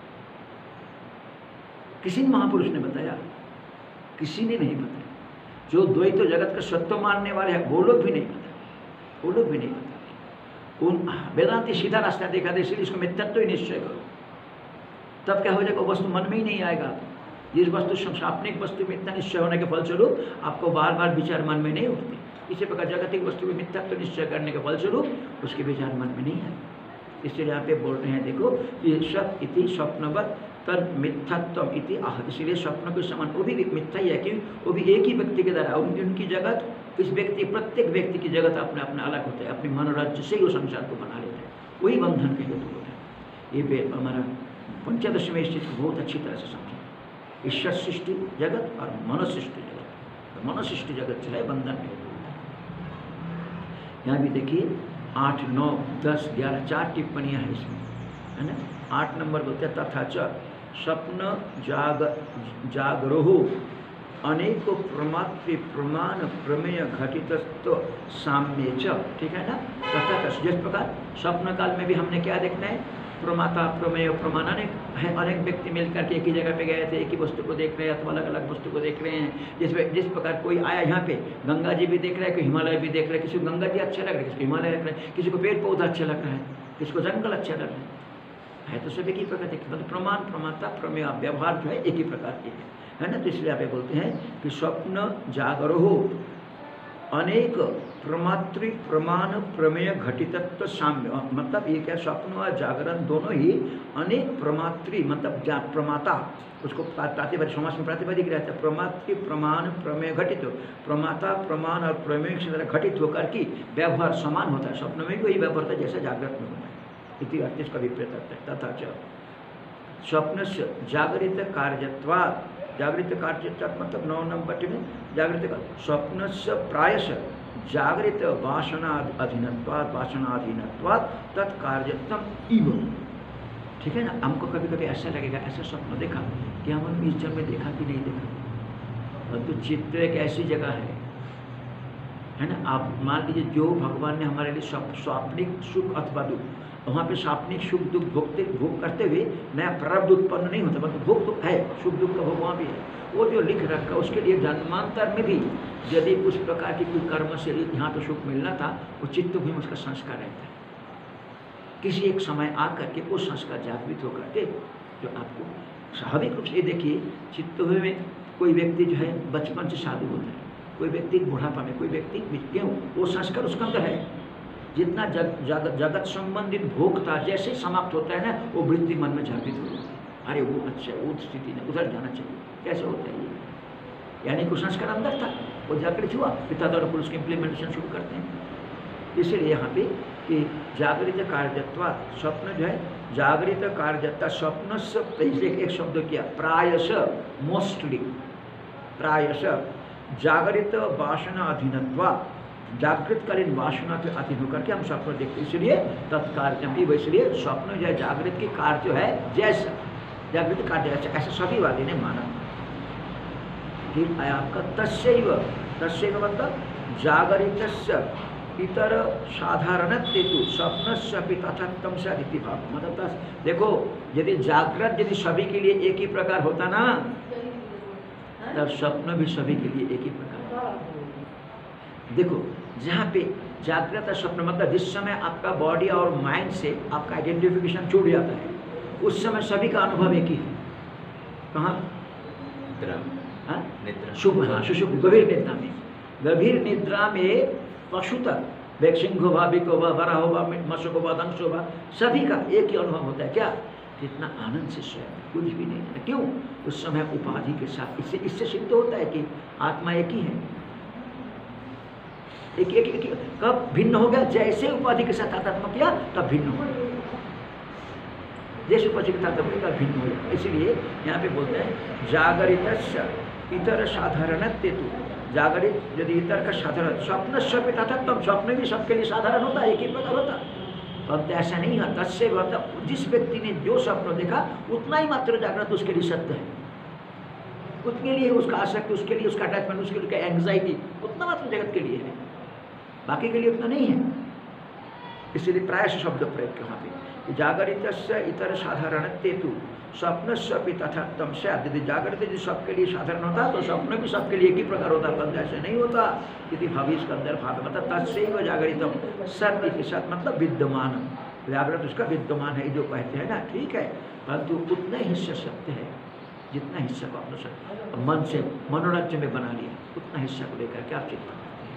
किसी महापुरुष ने बताया? किसी ने नहीं बताया। जो द्वैत जगत का सत्य मानने वाले हैं वो लोग भी नहीं बताते, वो लोग भी नहीं बताते। उन वेदांति सीधा रास्ता देखा था, इसलिए इसको मिथ्यात्व ही निश्चय करो, तब क्या हो जाएगा? वस्तु मन में ही नहीं आएगा। जिस वस्तु सापनिक वस्तु में इतना निश्चय होने के फलस्वरूप आपको बार बार विचार मन में नहीं उठते। इसी प्रकार जगतिक वस्तु में मिथ्यात्व निश्चय करने के फलस्वरूप उसके विचार मन में नहीं आए। इसलिए यहाँ पे बोल रहे हैं, देखो ये सत इति स्वप्नवत् तद मिथ्यात्व इति आह, इसलिए स्वप्न के समान वो भी मिथ्या ही है कि वो भी एक ही व्यक्ति के द्वारा, उनकी जगत, इस व्यक्ति प्रत्येक व्यक्ति की जगत अपने अपने अलग होता है, अपने मनोराज्य से ही वो संसार को बना लेते हैं, वही बंधन के हेतु होता है। ये हमारा पंचदश में इस चीज़ को बहुत अच्छी तरह से समझे। ईश्वर सृष्टि जगत और मनोसृष्टि जगत, मनोसृष्टि जगत जो है बंधन के हेतु होता है। यहाँ भी देखिए 8, 9, 10, 11 4 टिप्पणियाँ हैं इसमें, है ना। 8 नंबर बोलते हैं तथा च स्वप्न जागरोह अनेक प्रमात्र प्रमाण प्रमेय घटितत्व साम्य च, ठीक है ना। तथा जिस प्रकार स्वप्न काल में भी हमने क्या देखना है, प्रमाता प्रमेय प्रमाण अनेक व्यक्ति मिलकर के एक ही जगह पे गए थे, एक ही वस्तु को देख रहे हैं अथवा अलग अलग वस्तु को देख रहे हैं। जिस प्रकार कोई आया यहाँ पे गंगा जी भी देख रहा है, कोई हिमालय भी देख रहा है, किसी को गंगा जी अच्छा लग रहा है, किसी को हिमालय लग रहा है, किसी को पेड़ पौधा अच्छा लग रहा है, किसी को जंगल अच्छा लग रहा है तो सब एक ही प्रकार देखते, मतलब प्रमाण प्रमाता प्रमेय व्यवहार जो है एक ही प्रकार के है ना। तो इसलिए आप बोलते हैं कि स्वप्न जागरो हो अनेक प्रमात्र प्रमाण प्रमेय घटितत्व साम्य, मतलब ये क्या, स्वप्न और जागरण दोनों ही अनेक प्रमात्री, मतलब प्रमाता, उसको प्रातिपदिक समास में प्रातिपदिक रहता है, प्रमात्र प्रमाण प्रमेय घटित, प्रमाता प्रमाण और प्रमेय से तरह घटित होकर की व्यवहार समान होता है। स्वप्न में भी वही व्यवहार होता है जैसे जागृत में होता है। इति अर्थ इसका विपरीत अर्थ है। तथा च स्वप्न से जागृत कार्यत्वात्, जागृत कार्यत्वात् मतलब 9 नंबर में जागृत, स्वप्न से प्रायश जागृत वासना अधीनत्वात्, वासनाधीनत्वात् तत्कार्यत्वम इव। ठीक है ना। हमको कभी कभी ऐसा लगेगा, ऐसा स्वप्न देखा कि हमने इस जन्म में देखा कि नहीं देखा, परंतु चित्त एक ऐसी जगह है ना। आप मान लीजिए जो भगवान ने हमारे लिए स्वाप्निक सुख अथवा दुख, वहाँ पे स्वाप्निक सुख दुख भोग करते हुए नया प्रारब्ध उत्पन्न नहीं होता, मतलब भोग तो है, सुख दुख का भोग वहाँ भी है। वो जो लिख रखा उसके लिए जन्मांतर में भी यदि उस प्रकार की कोई कर्म से यहाँ तो सुख मिलना था, वो चित्त भी उसका संस्कार रहता है। किसी एक समय आकर के वो संस्कार जागृत होकर के जो आपको स्वाभाविक रूप से देखिए, चित्त में कोई व्यक्ति जो है बचपन से साधु होता है, कोई व्यक्ति बुढ़ापा में, कोई व्यक्ति क्यों, वो संस्कार उसके अंदर है। जितना जगत संबंधित भोग था जैसे ही समाप्त होता है ना, वो वृत्ति मन में जागृत हो जाती है। अरे वो अच्छा, वो स्थिति में उधर जाना चाहिए, कैसे होता है ये, यानी कुछ संस्कार अंदर था, वो जागृत हुआ, पिता द्वारा पुरुष के इम्प्लीमेंटेशन शुरू करते हैं। इसलिए यहाँ पे कि जागृत कार्यत्वा, स्वप्न जो है जागृत कार्यत्ता, स्वप्न से पहले एक शब्द किया प्रायश, मोस्टली प्रायश जागृत वासना अधीनत्वा, जागृतकालीन वासना के अधीन होकर के हम स्वप्न देखते, इसलिए तत्कार्य, इसलिए स्वप्न जो है जागृत की कार्य जो है जैसा जागृत कार्य ऐसा सभी वादी ने माना। फिर आया आपका तस्यैव, तस्यैव मतलब जागरित इतर साधारण हेतु स्वप्न से तथात्म से अदिति भाव, मतलब देखो यदि जागृत यदि सभी के लिए एक ही प्रकार होता ना, तब स्वप्न भी सभी के लिए एक ही प्रकार। देखो जहाँ पे जागृत और स्वप्न मतलब जिस समय आपका बॉडी और माइंड से आपका आइडेंटिफिकेशन छूट जाता है, उस समय सभी का अनुभव एक ही है। कहाँ? शुभ, हाँ सुषुप्त, गंभीर निद्रा में, गंभीर निद्रा में पशुतः सिंह होगा, बिक होगा, बड़ा होगा, मशक होगा, दंश होगा, सभी का एक ही अनुभव होता है। क्या? कितना आनंद से स्वयं, कुछ भी नहीं है। क्यों? उस समय उपाधि के साथ, इससे सिद्ध होता है कि आत्मा एक ही है। एक कब भिन्न हो गया? जैसे उपाधि के साथ तादात्म्य किया तब भिन्न हो गया, जैसे उपाधि के तादात्म्य तब भिन्न हो गया। इसलिए यहाँ पे बोलते हैं जागरित इतर साधारण हेतु, जागरित यदि इतर का साधारण, स्वप्न स्वप्न तथा तब स्वप्न भी सबके लिए साधारण होता है, एक ही प्रकार होता है। अब तो ऐसा नहीं है, तस्य मतलब जिस व्यक्ति ने जो स्वप्न देखा उतना ही मात्र जागृत उसके लिए सत्य है, उतने लिए उसका आसक्ति, उसके लिए उसका अटैचमेंट, उसके लिए एंग्जाइटी उतना मात्र जगत के लिए है, बाकी के लिए उतना नहीं है। इसलिए प्रायश शब्द प्रयोग यहाँ पे जागरित इतर साधारण हेतु स्वप्न स्वपि तथा तम से, यदि जागृत यदि सबके लिए साधारण होता तो स्वप्न भी सबके लिए एक ही प्रकार होता, परंतु ऐसे नहीं होता। यदि भविष्य के अंदर भाव मतलब तत्सैव जागरितम, सत्य के साथ मतलब विद्यमान, जागृत उसका विद्यमान है जो कहते हैं ना, ठीक है, परंतु उतना हिस्सा सत्य है जितना हिस्सा को आपने मन से मनोरंजन में बना लिया, उतना हिस्सा को लेकर के आप चिंता।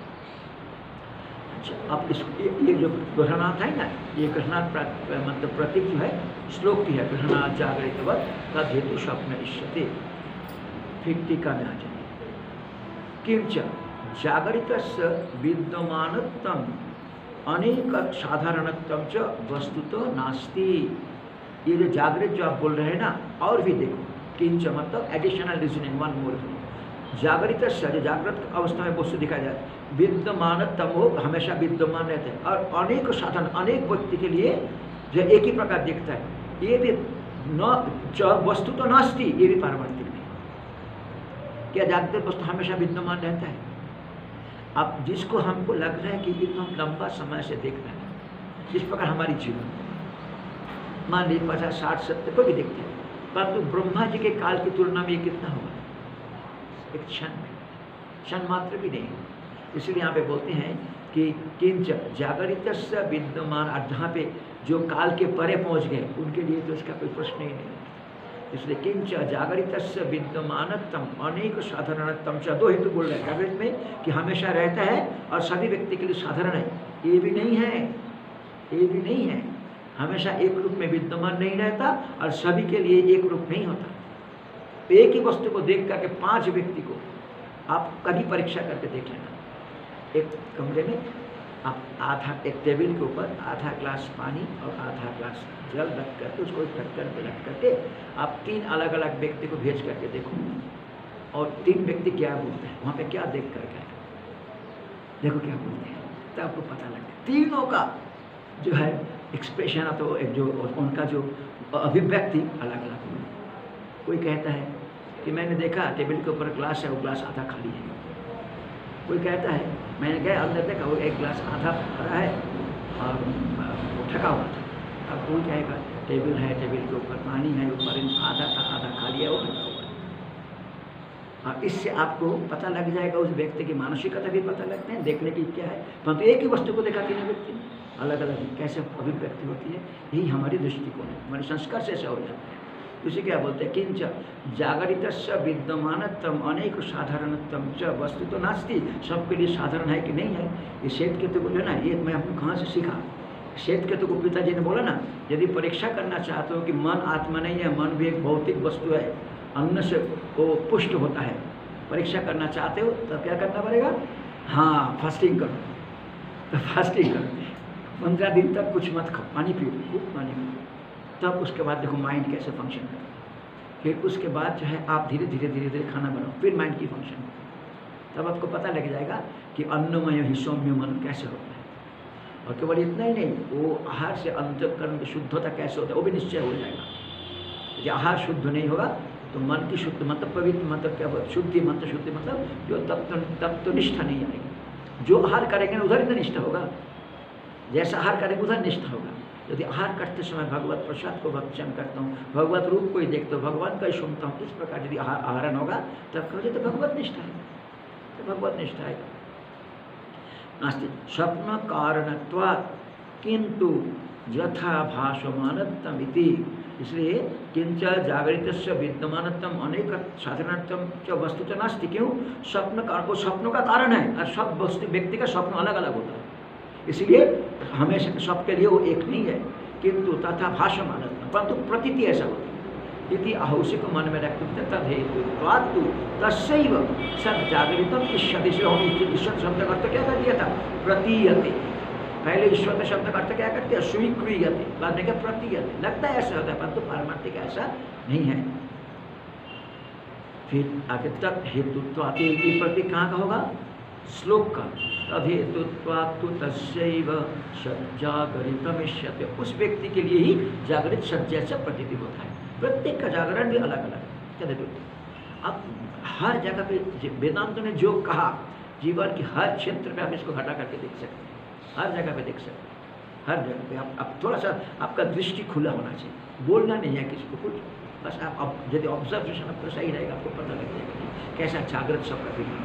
अब इस ये जो गृहनाथ है ना, ये गृहनाथ मतलब प्रतीक जो है श्लोक की है, गृहनाथ जागृतवत् तद हेतु स्वप्न इष्यते। फिर टीका में आ जाए, किंच जागृतस्य विद्यमानत्वम अनेक साधारणत्वम च वस्तुतो नास्ति। ये जो जागृत जो आप बोल रहे हैं ना, और भी देखो, किंच मतलब एडिशनल रीजनिंग, वन मोर, जागृत जो जागृत अवस्था में वस्तु दिखाया जाए, विद्यमान तमो हमेशा विद्यमान रहते हैं, और अनेक साधन अनेक व्यक्ति के लिए जो एक ही प्रकार दिखता है, ये भी न वस्तु तो नास्ति, ये भी पारमार्थिक नहीं। क्या जागृत वस्तु हमेशा विद्यमान रहता है? अब जिसको हमको लग रहा है कि ये तो हम लंबा समय से देख रहे हैं, जिस प्रकार हमारी जीवन मान लीजिए 50, 60, 70 को भी देखते हैं, परंतु ब्रह्मा जी के काल की तुलना में ये कितना होगा? एक क्षण मात्र भी नहीं। इसलिए यहाँ पे बोलते हैं कि किंच जागरित विद्यमान, जहाँ पे जो काल के परे पहुँच गए उनके लिए तो इसका कोई प्रश्न ही नहीं। इसलिए किंच जागरितस्य विद्यमानत्वम अनेक साधारणत्वम च, दो हेतु बोल रहे हैं जागृत में कि हमेशा रहता है और सभी व्यक्ति के लिए साधारण है, ये भी नहीं है, ये भी नहीं है। हमेशा एक रूप में विद्यमान नहीं रहता और सभी के लिए एक रूप नहीं होता। एक ही वस्तु को देख करके 5 व्यक्ति को आप कभी परीक्षा करके देख लेना। एक कमरे में आप आधा, एक टेबल के ऊपर आधा ग्लास पानी और आधा ग्लास जल रख करके उसको एक ढक्कन पे रख करके आप 3 अलग अलग व्यक्ति को भेज करके देखो और 3 व्यक्ति क्या बोलते हैं, वहाँ पे क्या देख करके देखो क्या बोलते हैं, तो आपको पता लगता है। तीनों का जो है एक्सप्रेशन, तो जो उनका जो अभिव्यक्ति अलग अलग है। कोई कहता है कि मैंने देखा टेबल के ऊपर ग्लास है, वो ग्लास आधा खाली है। कोई कहता है मैंने गया अंदर देखा वो एक ग्लास आधा भरा है और वो ढका हुआ था। अब कोई कहेगा टेबल है, टेबल के ऊपर पानी है, ऊपर आधा था आधा खाली है, वो ढका हुआ है। और इससे आपको पता लग जाएगा, उस व्यक्ति की मानसिकता भी पता लगते हैं, देखने की क्या है। परंतु एक ही वस्तु को देखा तीनों व्यक्ति अलग अलग कैसे अभिव्यक्ति होती है, यही हमारी दृष्टिकोण है, हमारे संस्कार से ऐसा हो जाता है। उसे क्या बोलते हैं, किंच जागरितस्य विद्यमानत्वम अनेक साधारणत्वम च वस्तु तो नास्ति, सबके लिए साधारण है कि नहीं है। ये श्वेत केतु को जो ना, ये मैं आपको कहाँ से सीखा, श्वेत केतु को पिताजी ने बोला ना, यदि परीक्षा करना चाहते हो कि मन आत्मा नहीं है, मन भी एक भौतिक वस्तु है, अन्न से वो पुष्ट होता है, परीक्षा करना चाहते हो तब क्या करना पड़ेगा, हाँ फास्टिंग करो। तो फास्टिंग करो, 15 दिन तक कुछ मत खाओ, पानी पियो, खूब पानी पियो, तब उसके बाद देखो माइंड कैसे फंक्शन करता है। फिर उसके बाद जो है आप धीरे धीरे धीरे धीरे खाना बनाओ, फिर माइंड की फंक्शन, तब आपको पता लग जाएगा कि अन्नमय ही सौम्य मन कैसे होता है। और केवल इतना ही नहीं, वो आहार से अंतःकरण की शुद्धता कैसे होता है वो भी निश्चय हो जाएगा। यदि आहार शुद्ध नहीं होगा तो मन की शुद्ध मतलब पवित्र मतलब क्या, शुद्धि मंत्र शुद्धि मतलब जो तत्व निष्ठा नहीं आएगी। जो आहार करेंगे उधर ही निष्ठा होगा, जैसा आहार करेंगे उधर निष्ठा होगा। यदि आहार करते समय भगवत प्रसाद को भक्षण करता हूँ, भगवत रूप को ही देखता हूँ, भगवान का ही सुनता हूँ, इस प्रकार यदि आहरण होगा तब कहोगे तो भगवत निष्ठा है, तो भगवत निष्ठा है। नास्ति स्वप्न कारणत्वात् किंतु यथा भासमानत्वम इति, इसलिए किंच जागरितस्य विद्यमानत्वम अनेक साधारणत्वम च वस्तु च नास्ति। क्यों, स्वप्न को स्वप्नों का कारण है और सब वस्तु व्यक्ति का स्वप्न अलग अलग होता है, इसलिए हमेशा सबके लिए वो एक नहीं है। किंतु तथा भाषमानत्वम, परंतु प्रतीति ऐसा होती है। यदि अहौसी को मन में रखते तद्धेतु तस्यैव सद जागृतम इष्यति। ईश्वर शब्द का अर्थ क्या कर दिया था, प्रतीयते। पहले ईश्वर का शब्द का अर्थ क्या करते हैं, स्वीक्रियते, बाद में क्या प्रतीयते। लगता है ऐसा होता है परंतु पारमार्थिक ऐसा नहीं है। फिर आगे तत् हेतुत्वात्, ये प्रतीक कहाँ का होगा, श्लोक का। तद्धेतुत्वात्तु तस्यैव सज्जागरितमिष्यते, उस व्यक्ति के लिए ही जागृत सज्जा से प्रतीति होता है। प्रत्येक का जागरण भी अलग अलग क्या देखो। अब हर जगह पे वेदांत ने जो कहा, जीवन की हर क्षेत्र में आप इसको घटा करके देख सकते हैं, हर जगह पे देख सकते हैं, हर जगह पे आप थोड़ा सा आपका दृष्टि खुला होना चाहिए, बोलना नहीं है किसी को कुछ, बस आप यदि ऑब्जर्वेशन आपका सही रहेगा आपको पता लग जाएगा कि कैसा जागृत सबका भी।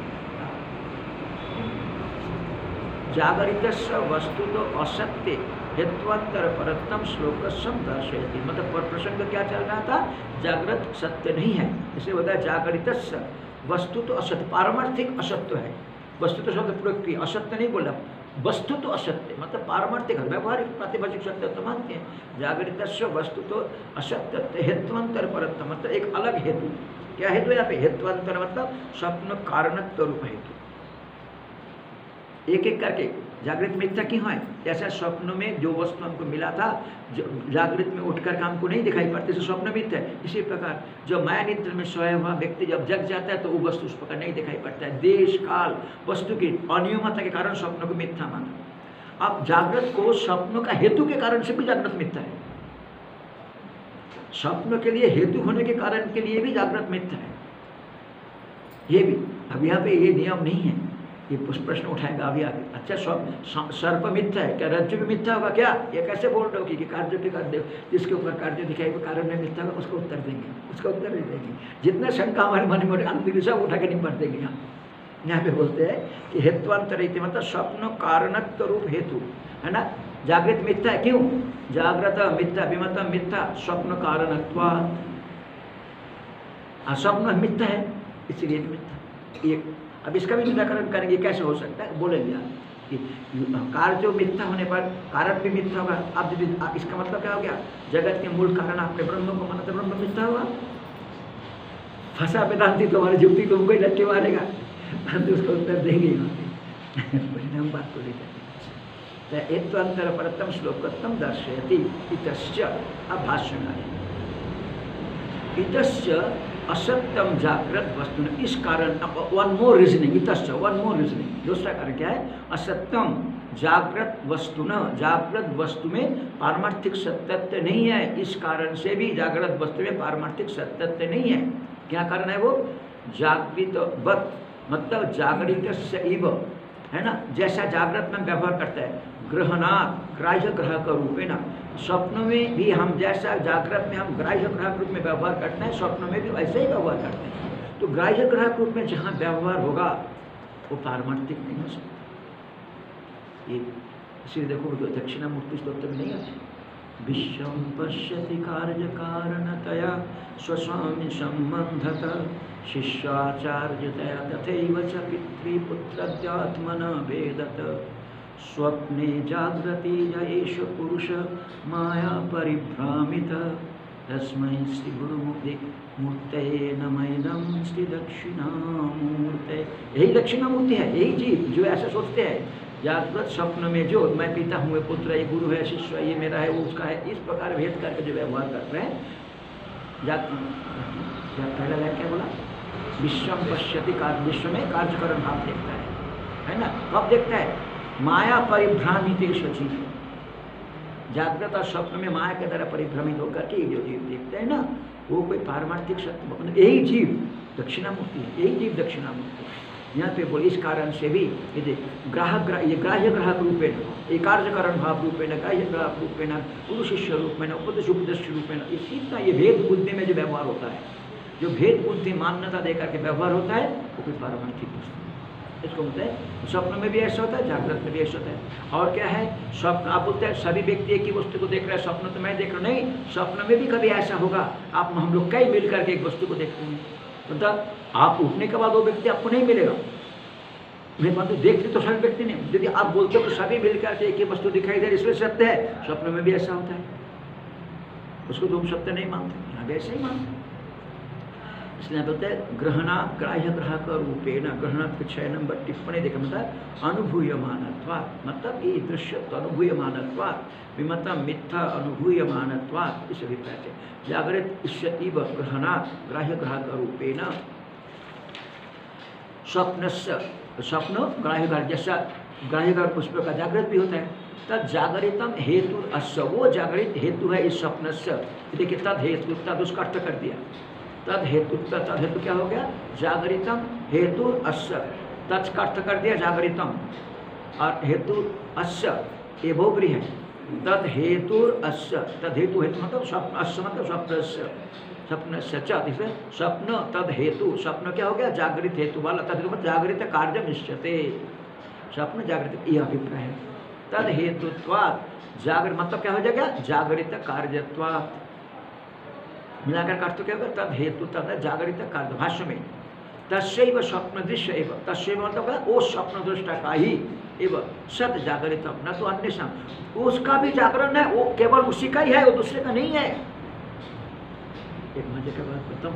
जागरित वस्तु तो असत्य हेत्वांतर परत्तम श्लोक दर्शयति, मतलब प्रसंग क्या चल रहा था, जागृत सत्य नहीं है, इसे होता है जागरित वस्तु तो असत्य, पारमार्थिक असत्य है। वस्तु तो शब्द प्रयोग किया, असत्य नहीं बोला, वस्तु तो असत्य मतलब पारमार्थिक व्यवहारिक प्रातिभाषिक सत्य तो मानते हैं। जागरित वस्तु तो असत्य हेत्वांतर परत्तम मतलब एक अलग हेतु। क्या हेतु यहाँ पे, हेत्वांतर मतलब स्वप्न कारणत्व रूप हेतु। एक एक करके जागृत मिथ्या क्यों है, जैसा स्वप्न में जो वस्तु हमको मिला था जागृत में उठकर के हमको नहीं दिखाई पड़ती, तो स्वप्न मिथ्या है। इसी प्रकार जो माया निद्रा में सोया हुआ व्यक्ति जब जग जाता है तो वो वस्तु उस प्रकार नहीं दिखाई पड़ता है। देश काल वस्तु की अनियमितता के कारण स्वप्न को मिथ्या माना। अब जागृत को स्वप्नों का हेतु के कारण से भी जागृत मिथ्या है, स्वप्न के लिए हेतु होने के कारण के लिए भी जागृत मिथ्या है। ये भी अब यहाँ पे ये नियम नहीं है, ये प्रश्न उठाएगा अभी आगे। अच्छा सर्प मिथ्या है क्या, रज्जु भी मिथ्या होगा क्या, ये कैसे बोल रहे हो कि कार्य के कार्य जिसके ऊपर कार्य दिखाएगा कारण में मिथ्या होगा, उसका उत्तर देंगे, उसका उत्तर नहीं देंगे। जितना शंका हमारे मन में अंतिम सब उठा के निपट देंगे। यहाँ पे बोलते हैं कि हेत्वांतर मतलब स्वप्न कारणत्व रूप हेतु है ना। जागृत मिथ्या है, क्यों, जागृत मिथ्या विमत मिथ्या स्वप्न कारणत्व स्वप्न मिथ्या है, इसलिए मिथ्या। ये अब इसका भी निराकरण करेंगे, कैसे हो सकता है बोलेंगे आप कि कार्य जो मिथ्या होने पर कारण भी मिथ्या होगा। अब इसका मतलब क्या हो गया, जगत के मूल कारण आपने ब्रह्म को माना तो ब्रह्म मिथ्या होगा। फंसा वेदांती तुम्हारी जुक्ति तुमको ही लट्टी मारेगा, परंतु उसको उत्तर देंगे परिणाम बात को लेकर। एक तो अंतर परतम श्लोकतम दर्शयति इतश्च। अब भाष्य में आए इतश्च असत्यम जागृत वस्तु, इस कारण वन मोर रीजनिंग, इतश्च वन मोर रीजनिंग। दूसरा कारण क्या है, असत्यम जागृत वस्तु न, जागृत वस्तु में पारमार्थिक सत्यत्व नहीं है, इस कारण से भी जागृत वस्तु में पारमार्थिक सत्यत्व नहीं है। क्या कारण है वो, जागृत वत मतलब जागृत से इव है ना, जैसा जागृत में व्यवहार करता है, ग्रहणात् ग्राह्य ग्राहक रूपेण, स्वप्न में भी हम जैसा जागृत में हम ग्राह्य ग्राहक रूप में व्यवहार करते हैं, स्वप्न में भी वैसे ही व्यवहार करते हैं। तो ग्राह्य ग्राहक रूप में जहाँ व्यवहार होगा वो पारमार्थिक नहीं हो सकता। ये इसलिए देखो जो दक्षिणामूर्ति स्तोत्र में नहीं आते, विश्वं पश्यति कार्य कारणतया स्वस्वामी संबंधत शिष्याचार्यतया तथैव च पितृपुत्राद्यात्मना वेदत स्वप्ने जागृति एष पुरुष माया परिभ्रामित तस्मै श्री गुरुमूर्तये नमः श्री दक्षिणामूर्ते। यही दक्षिणामूर्ति है, यही जीव जो ऐसा सोचते हैं जागृत स्वप्न में जो मैं पिता हूँ, पुत्र, ये गुरु है, शिष्य ये मेरा है, वो उसका है, इस प्रकार भेद करके जो व्यवहार कर रहे हैं। पहला लाइन क्या बोला, विश्वम पश्यति कार्य, विश्व में कार्यकरण भाव देखता है ना, कब देखता है, माया परिभ्रामित सचिव, जागृत और स्वप्न में माया के द्वारा परिभ्रमित होकर के जो जीव देखते हैं ना, वो कोई पारमार्थिक सत्य, यही जीव दक्षिणामूर्ति है, यही जीव दक्षिणामूर्ति है। यहाँ पे बोले इस कारण से भी ये ग्राह्य ग्राहक रूपेण, एक कार्यकरण भाव रूपेण, ग्राह्य ग्राहक रूपेण, गुरु शिष्य रूपेण, उपदेश उपदेश रूपेण, इसी का ये भेद बुद्धि में जो व्यवहार होता है, जो भेद बुद्धि मान्यता देकर के व्यवहार होता है, वो कोई पारमार्थिक वस्तु। इसको बोलते हैं स्वप्न में भी ऐसा होता है, जागृत में भी ऐसा होता है। और क्या है, स्वप्न आप बोलते हैं सभी व्यक्ति एक ही वस्तु को देख रहे हैं, स्वप्न तो मैं देख रहा नहीं, स्वप्न में भी कभी ऐसा होगा, आप हम लोग कई मिल करके एक वस्तु को देखते हैं, मतलब आप उठने के बाद वो व्यक्ति आपको नहीं मिलेगा, मैं परंतु देखते तो सभी व्यक्ति नहीं। यदि आप बोलते हो तो सभी मिलकर के एक ही वस्तु दिखाई दे रही, इसलिए सत्य है, स्वप्न में भी ऐसा होता है, उसको तुम सत्य नहीं मानते, यहाँ भी ऐसे ही मानते। इसलिए बोलते हैं ग्रहणा ग्राह्य ग्राहक रूपेण, ग्रहण के 6 नंबर टिप्पणी देखा, मतलब अनुभूयमानत्वात्, मतलब ये दृश्य तो अनुभूयमानत्वात्, विमता मिथ्या अनुभूयमानत्वात्, इस अभिप्राय से जागृत इष्यतीव ग्रहणात् ग्राह्य ग्राहक रूपेण स्वप्नस्य, स्वप्न ग्राह्य ग्राहक जैसा ग्राह्य ग्राहक पुष्प का जागृत भी होता है, तद जागरितम हेतु अस्य, वो जागृत हेतु है इस स्वप्नस्य। देखिए तद हेतु, तद उसका अर्थ कर दिया, तद हेतु, तद हेतु क्या हो गया, जागरितम हेतु अस्य, तद का अर्थ कर दिया जागरितम, और हेतु अस्य ये बहुब्री है, तद हेतु अस्य, तद हेतु हेतु मतलब स्वप्न, अस्य मतलब स्वप्नस्य, स्वप्नस्य च, स्वप्न तद हेतु, स्वप्न क्या हो गया, जागृत हेतु वाला, तद मतलब जागृत कार्य निश्चते, स्वप्न जागृत, यह अभिप्राय है। तद हेतुत्वात्, जागृत मतलब क्या हो जाएगा, जागृत कार्यत्वात्, मिलाकर का अर्थ क्या होगा, तद हेतु तद जागृत कार्य। भाष्य में तस्यैव स्वप्न दृश्य एवं, तस्यैव मतलब वो स्वप्न दृष्टा का ही एवं सत जागृत, न तो अन्य सम, उसका भी जागरण है, वो केवल उसी का ही है, वो दूसरे का नहीं है। एक मजे का बात बताऊं,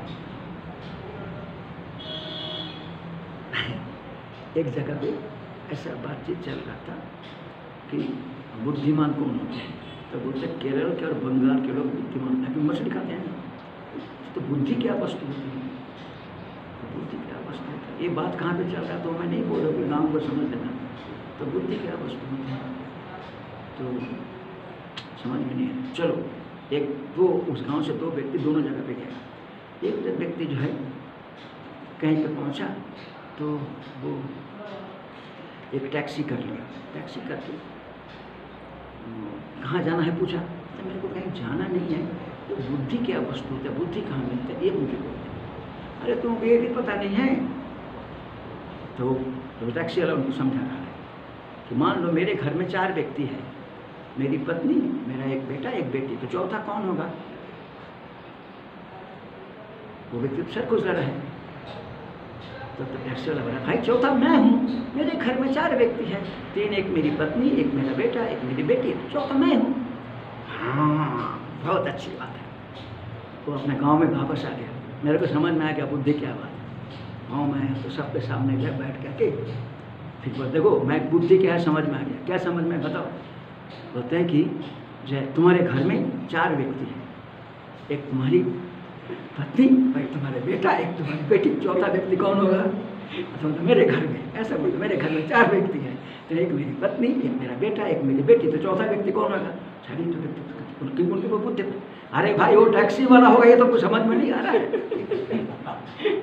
एक जगह पे ऐसा बातचीत चल रहा था कि बुद्धिमान कौन होते हैं, तो बोलते केरल के और बंगाल के लोग बुद्धिमान है, क्योंकि मछली खाते हैं, तो बुद्धि क्या वस्तु होती है, तो बुद्धि क्या वस्तु होती है, ये बात कहाँ पे चल रहा है तो मैं नहीं बोल रहा हूँ, गाँव को समझ लेना, तो बुद्धि क्या वस्तु होती है, तो समझ में नहीं है। चलो एक दो उस गांव से 2 व्यक्ति दोनों जगह पे गया, एक व्यक्ति जो है कहीं पे पहुंचा तो वो एक टैक्सी कर लिया, टैक्सी करके कहाँ जाना है पूछा, तो मेरे को कहीं जाना नहीं है, तो बुद्धि क्या वस्तु होता है, बुद्धि कहाँ मिलता है, ये मुझे बोलते हैं। अरे तुमको ये भी पता नहीं है, तो टैक्सी वाला उनको समझा रहा है कि मान लो मेरे घर में 4 व्यक्ति हैं, मेरी पत्नी, मेरा एक बेटा, एक बेटी, तो चौथा कौन होगा, वो व्यक्ति तो सर खुश रहा है। तो टैक्सी वाला बोला भाई चौथा मैं हूँ, मेरे घर में 4 व्यक्ति हैं, 3 एक मेरी पत्नी, एक मेरा बेटा, एक मेरी बेटी, चौथा मैं हूँ। हाँ बहुत अच्छी बात है। वो अपने गांव में वापस आ गया। मेरे को समझ में आ गया बुद्धि क्या बात है। गाँव में तो सबके सामने गए बैठ करके, फिर बोल देखो मैं बुद्धि क्या है समझ में आ गया। क्या समझ में बताओ? बोलते हैं कि जो तुम्हारे घर में 4 व्यक्ति हैं, एक तुम्हारी पत्नी, एक तुम्हारे बेटा, एक तुम्हारी बेटी, चौथा व्यक्ति कौन होगा? तो मेरे घर में ऐसा बोलते, मेरे घर में 4 व्यक्ति हैं, तो एक मेरी पत्नी, एक मेरा बेटा, एक मेरी बेटी, तो चौथा व्यक्ति कौन होगा? चलिए तो उनकी को बुद्धि। अरे भाई वो टैक्सी वाला होगा, ये तो कुछ समझ में नहीं आ रहा है।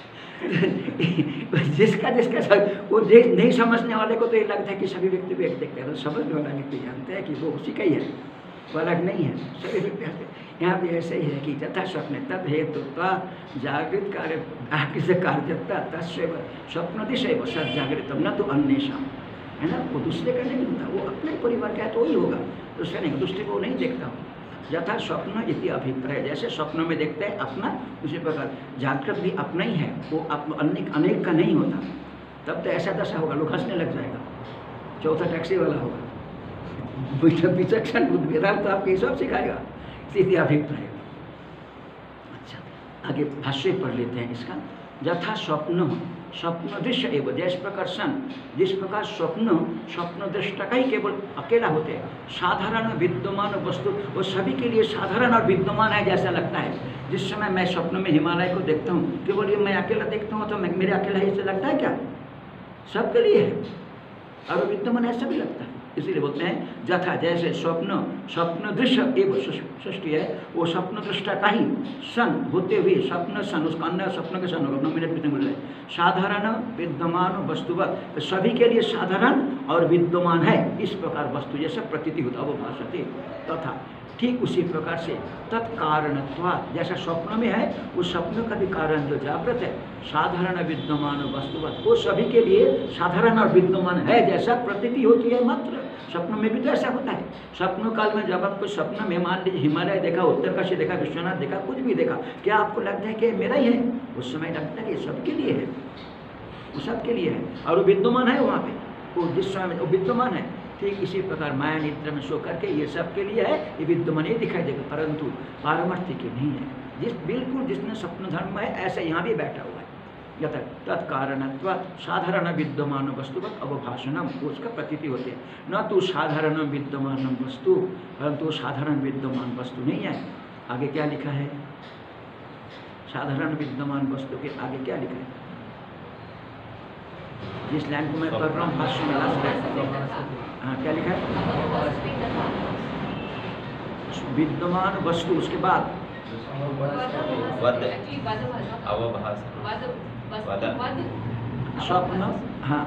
जिसका वो नहीं समझने वाले को तो ये लगता है कि सभी व्यक्ति को एक देखते हैं, तो समझने वाला व्यक्ति जानते हैं कि वो उसी का ही है, वो अलग नहीं है, सभी व्यक्ति हंसते। यहाँ भी ऐसे ही है कि तथा स्वप्न तद हेतु जागृत कार्य कार्यता तस्व स्वप्न दिशा सद जागृतम न तो अन्येषाम, है ना। वो दूसरे का नहीं होता, वो अपने परिवार का है तो वही होगा, दूसरे नहीं, दूसरे को नहीं देखता हूँ। यथा स्वप्न इति अभिप्राय, जैसे स्वप्नों में देखते हैं अपना, उसी प्रकार जागृत भी अपना ही है, वो अनेक का नहीं होता। तब तो ऐसा दशा होगा, लोग हंसने लग जाएगा, चौथा टैक्सी वाला होगा, विचक्षण वेदांत तो आपके सब सिखाएगा। इति अभिप्राय। अच्छा आगे भाष्य पढ़ लेते हैं इसका। यथा स्वप्न स्वप्न दृश्य एवं, जिस प्रकार सन, जिस प्रकार स्वप्न दृष्टा का ही केवल अकेला होते हैं, साधारण विद्यमान वस्तु वो सभी के लिए साधारण और विद्यमान है जैसा लगता है। जिस समय मैं स्वप्न में हिमालय को देखता हूँ, केवल ये मैं अकेला देखता हूँ तो मेरे अकेला है ऐसे लगता है क्या? सबके लिए है और विद्यमान ऐसा भी लगता है। इसीलिए बोलते हैं यथा, जैसे स्वप्न दृश्य एवं सृष्टि है, वो स्वप्न दृष्टा का ही सन होते हुए, स्वप्न सन, उसका अन्य स्वप्न के सन होगा, 9 मिनट बीतने वाले, साधारण विद्यमान वस्तुवत, तो सभी के लिए साधारण और विद्यमान है, इस प्रकार वस्तु जैसा प्रतीति होता वो भाषते तथा ठीक उसी प्रकार से तत्कारणत्वात्, जैसा स्वप्न में है उस स्वप्न का भी कारण जो जागृत है साधारण विद्यमान वस्तुवत, वो सभी के लिए साधारण और विद्यमान है जैसा प्रतीति होती है। मात्र स्वप्न में भी तो ऐसा होता है। स्वप्न काल में जब आपको स्वप्न में मान लीजिए हिमालय देखा, उत्तरकाशी देखा, विश्वनाथ देखा, कुछ भी देखा, क्या आपको लगता है कि मेरा ही है? उस समय लगता है कि सबके लिए है, वो सबके लिए है और वो विद्यमान है वहाँ पे, वो जिस समय वो विद्यमान है। ठीक इसी प्रकार माया निद्रा में सो करके ये सबके लिए है, ये विद्यमान ही दिखाई देगा, परंतु पारमार्थिक नहीं है। बिल्कुल जिसने स्वप्न धर्म है ऐसा यहाँ भी बैठा हुआ है। यथा तत्कारणत्वात् साधारण विद्यमान वस्तुवत् अवभाषणम, उसका प्रतीति होते हैं। न तो साधारण विद्यमान वस्तु, परंतु साधारण विद्यमान वस्तु नहीं है। आगे क्या लिखा है? साधारण विद्यमान वस्तु के आगे क्या लिखा है? जिस लाइन को मैं पढ़ रहा हूँ भाष्य में लास्ट लाइन, हाँ क्या लिखा है? विद्यमान वस्तु, उसके बाद स्वप्न, हाँ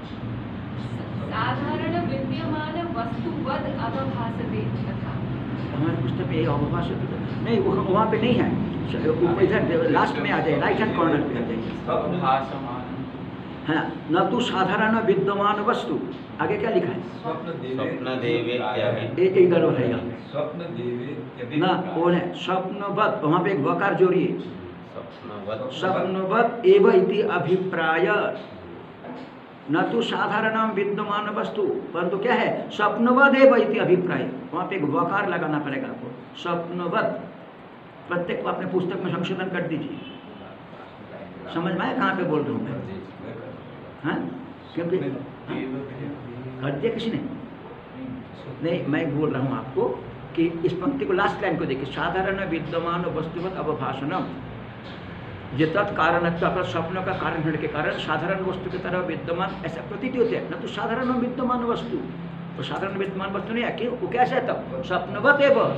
साधारण विद्यमान वस्तुवद अवभासते, हमारे पुस्तक में ये अवभाषित नहीं, वहाँ पे नहीं है, इधर लास्ट में आ जाए, राइट हैंड कॉर्नर पे आ जाए। हाँ, न तो साधारण विद्यमान वस्तु, आगे क्या लिखा है? स्वप्न देवे एक गड़बड़ है ना, वो है स्वप्नवत, वहाँ पे एक वकार जोड़िए, स्वप्नवत एव इति अभिप्राय, न तो साधारण विद्यमान वस्तु, परंतु क्या है? स्वप्नवत एव इति अभिप्राय, वहाँ पे एक वकार लगाना पड़ेगा आपको, स्वप्नवत। प्रत्येक को अपने पुस्तक में संशोधन कर दीजिए। समझ में आया कहाँ पे बोल रहा हूँ मैं? हाँ, क्योंकि कर दिया किसी ने नहीं, मैं बोल रहा हूँ आपको कि इस पंक्ति को लास्ट लाइन को देखिए, साधारण विद्यमान वस्तुवत अवभाषणम, ये तत्कारण स्वप्न का कारण होने के कारण साधारण वस्तु की तरह विद्यमान ऐसा प्रतीति होते हैं। न तो साधारण विद्यमान वस्तु, तो साधारण विद्यमान वस्तु नहीं है, क्यों? वो कैसे है तब? स्वप्नवत एवं,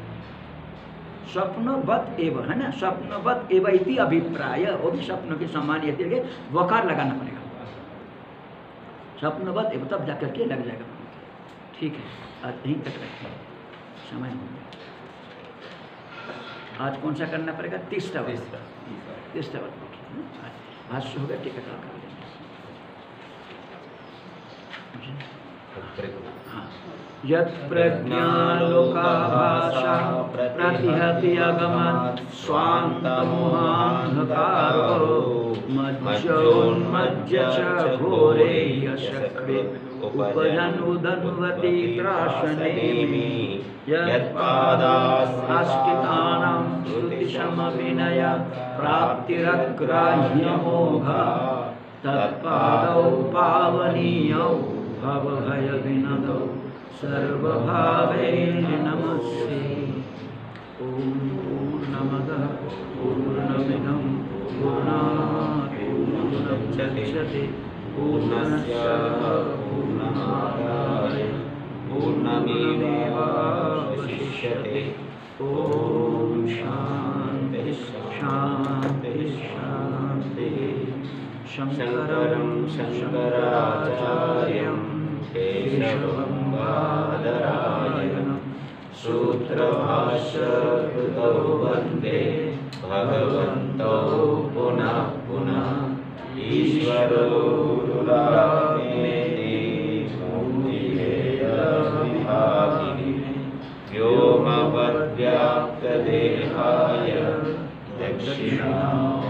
स्वप्नवत एवं, है ना, स्वप्नवत एवं इति अभिप्राय, वो भी स्वप्न के समान ये वकार लगाना पड़ेगा, स्वप्नवत एवं, तब जाकर के लग जाएगा। ठीक है, आज यहीं तक रखते हैं, समय हो गया। आज कौन सा करना पड़ेगा? तीसरा वर्ग भाष्य हो गया, टिकट कर लेंगे। यत्प्रज्ञालोकाभासा प्रतिहति अगमत् स्वान्तमोहान्धकारो मज्जोन्मज्ज च घोरे यशक्रे उपजनुदन्वति त्रासनेमि यत्पादास्थितानां श्रुतिशमविनय प्राप्तिरग्राह्यमोघा तत्पादौ पावनीयौ भवभयविनदौ सर्वभावेन नमस्ते। ॐ पूर्णमदः पूर्णमिदं पूर्णात् पूर्णमुदच्यते पूर्णस्य पूर्णमादाय पूर्णमेवावशिष्यते। ॐ शान्ति शान्ति शान्तिः। शङ्करं शङ्कराचार्यं केशवं बादरायणं सूत्रभाष्यकृतौ वन्दे भगवन्तौ पुनः पुनः। ईश्वरो गुरुरात्मेति मूर्तिभेदविभागिने व्योमवद्व्याप्तदेहाय दक्षिणामूर्तये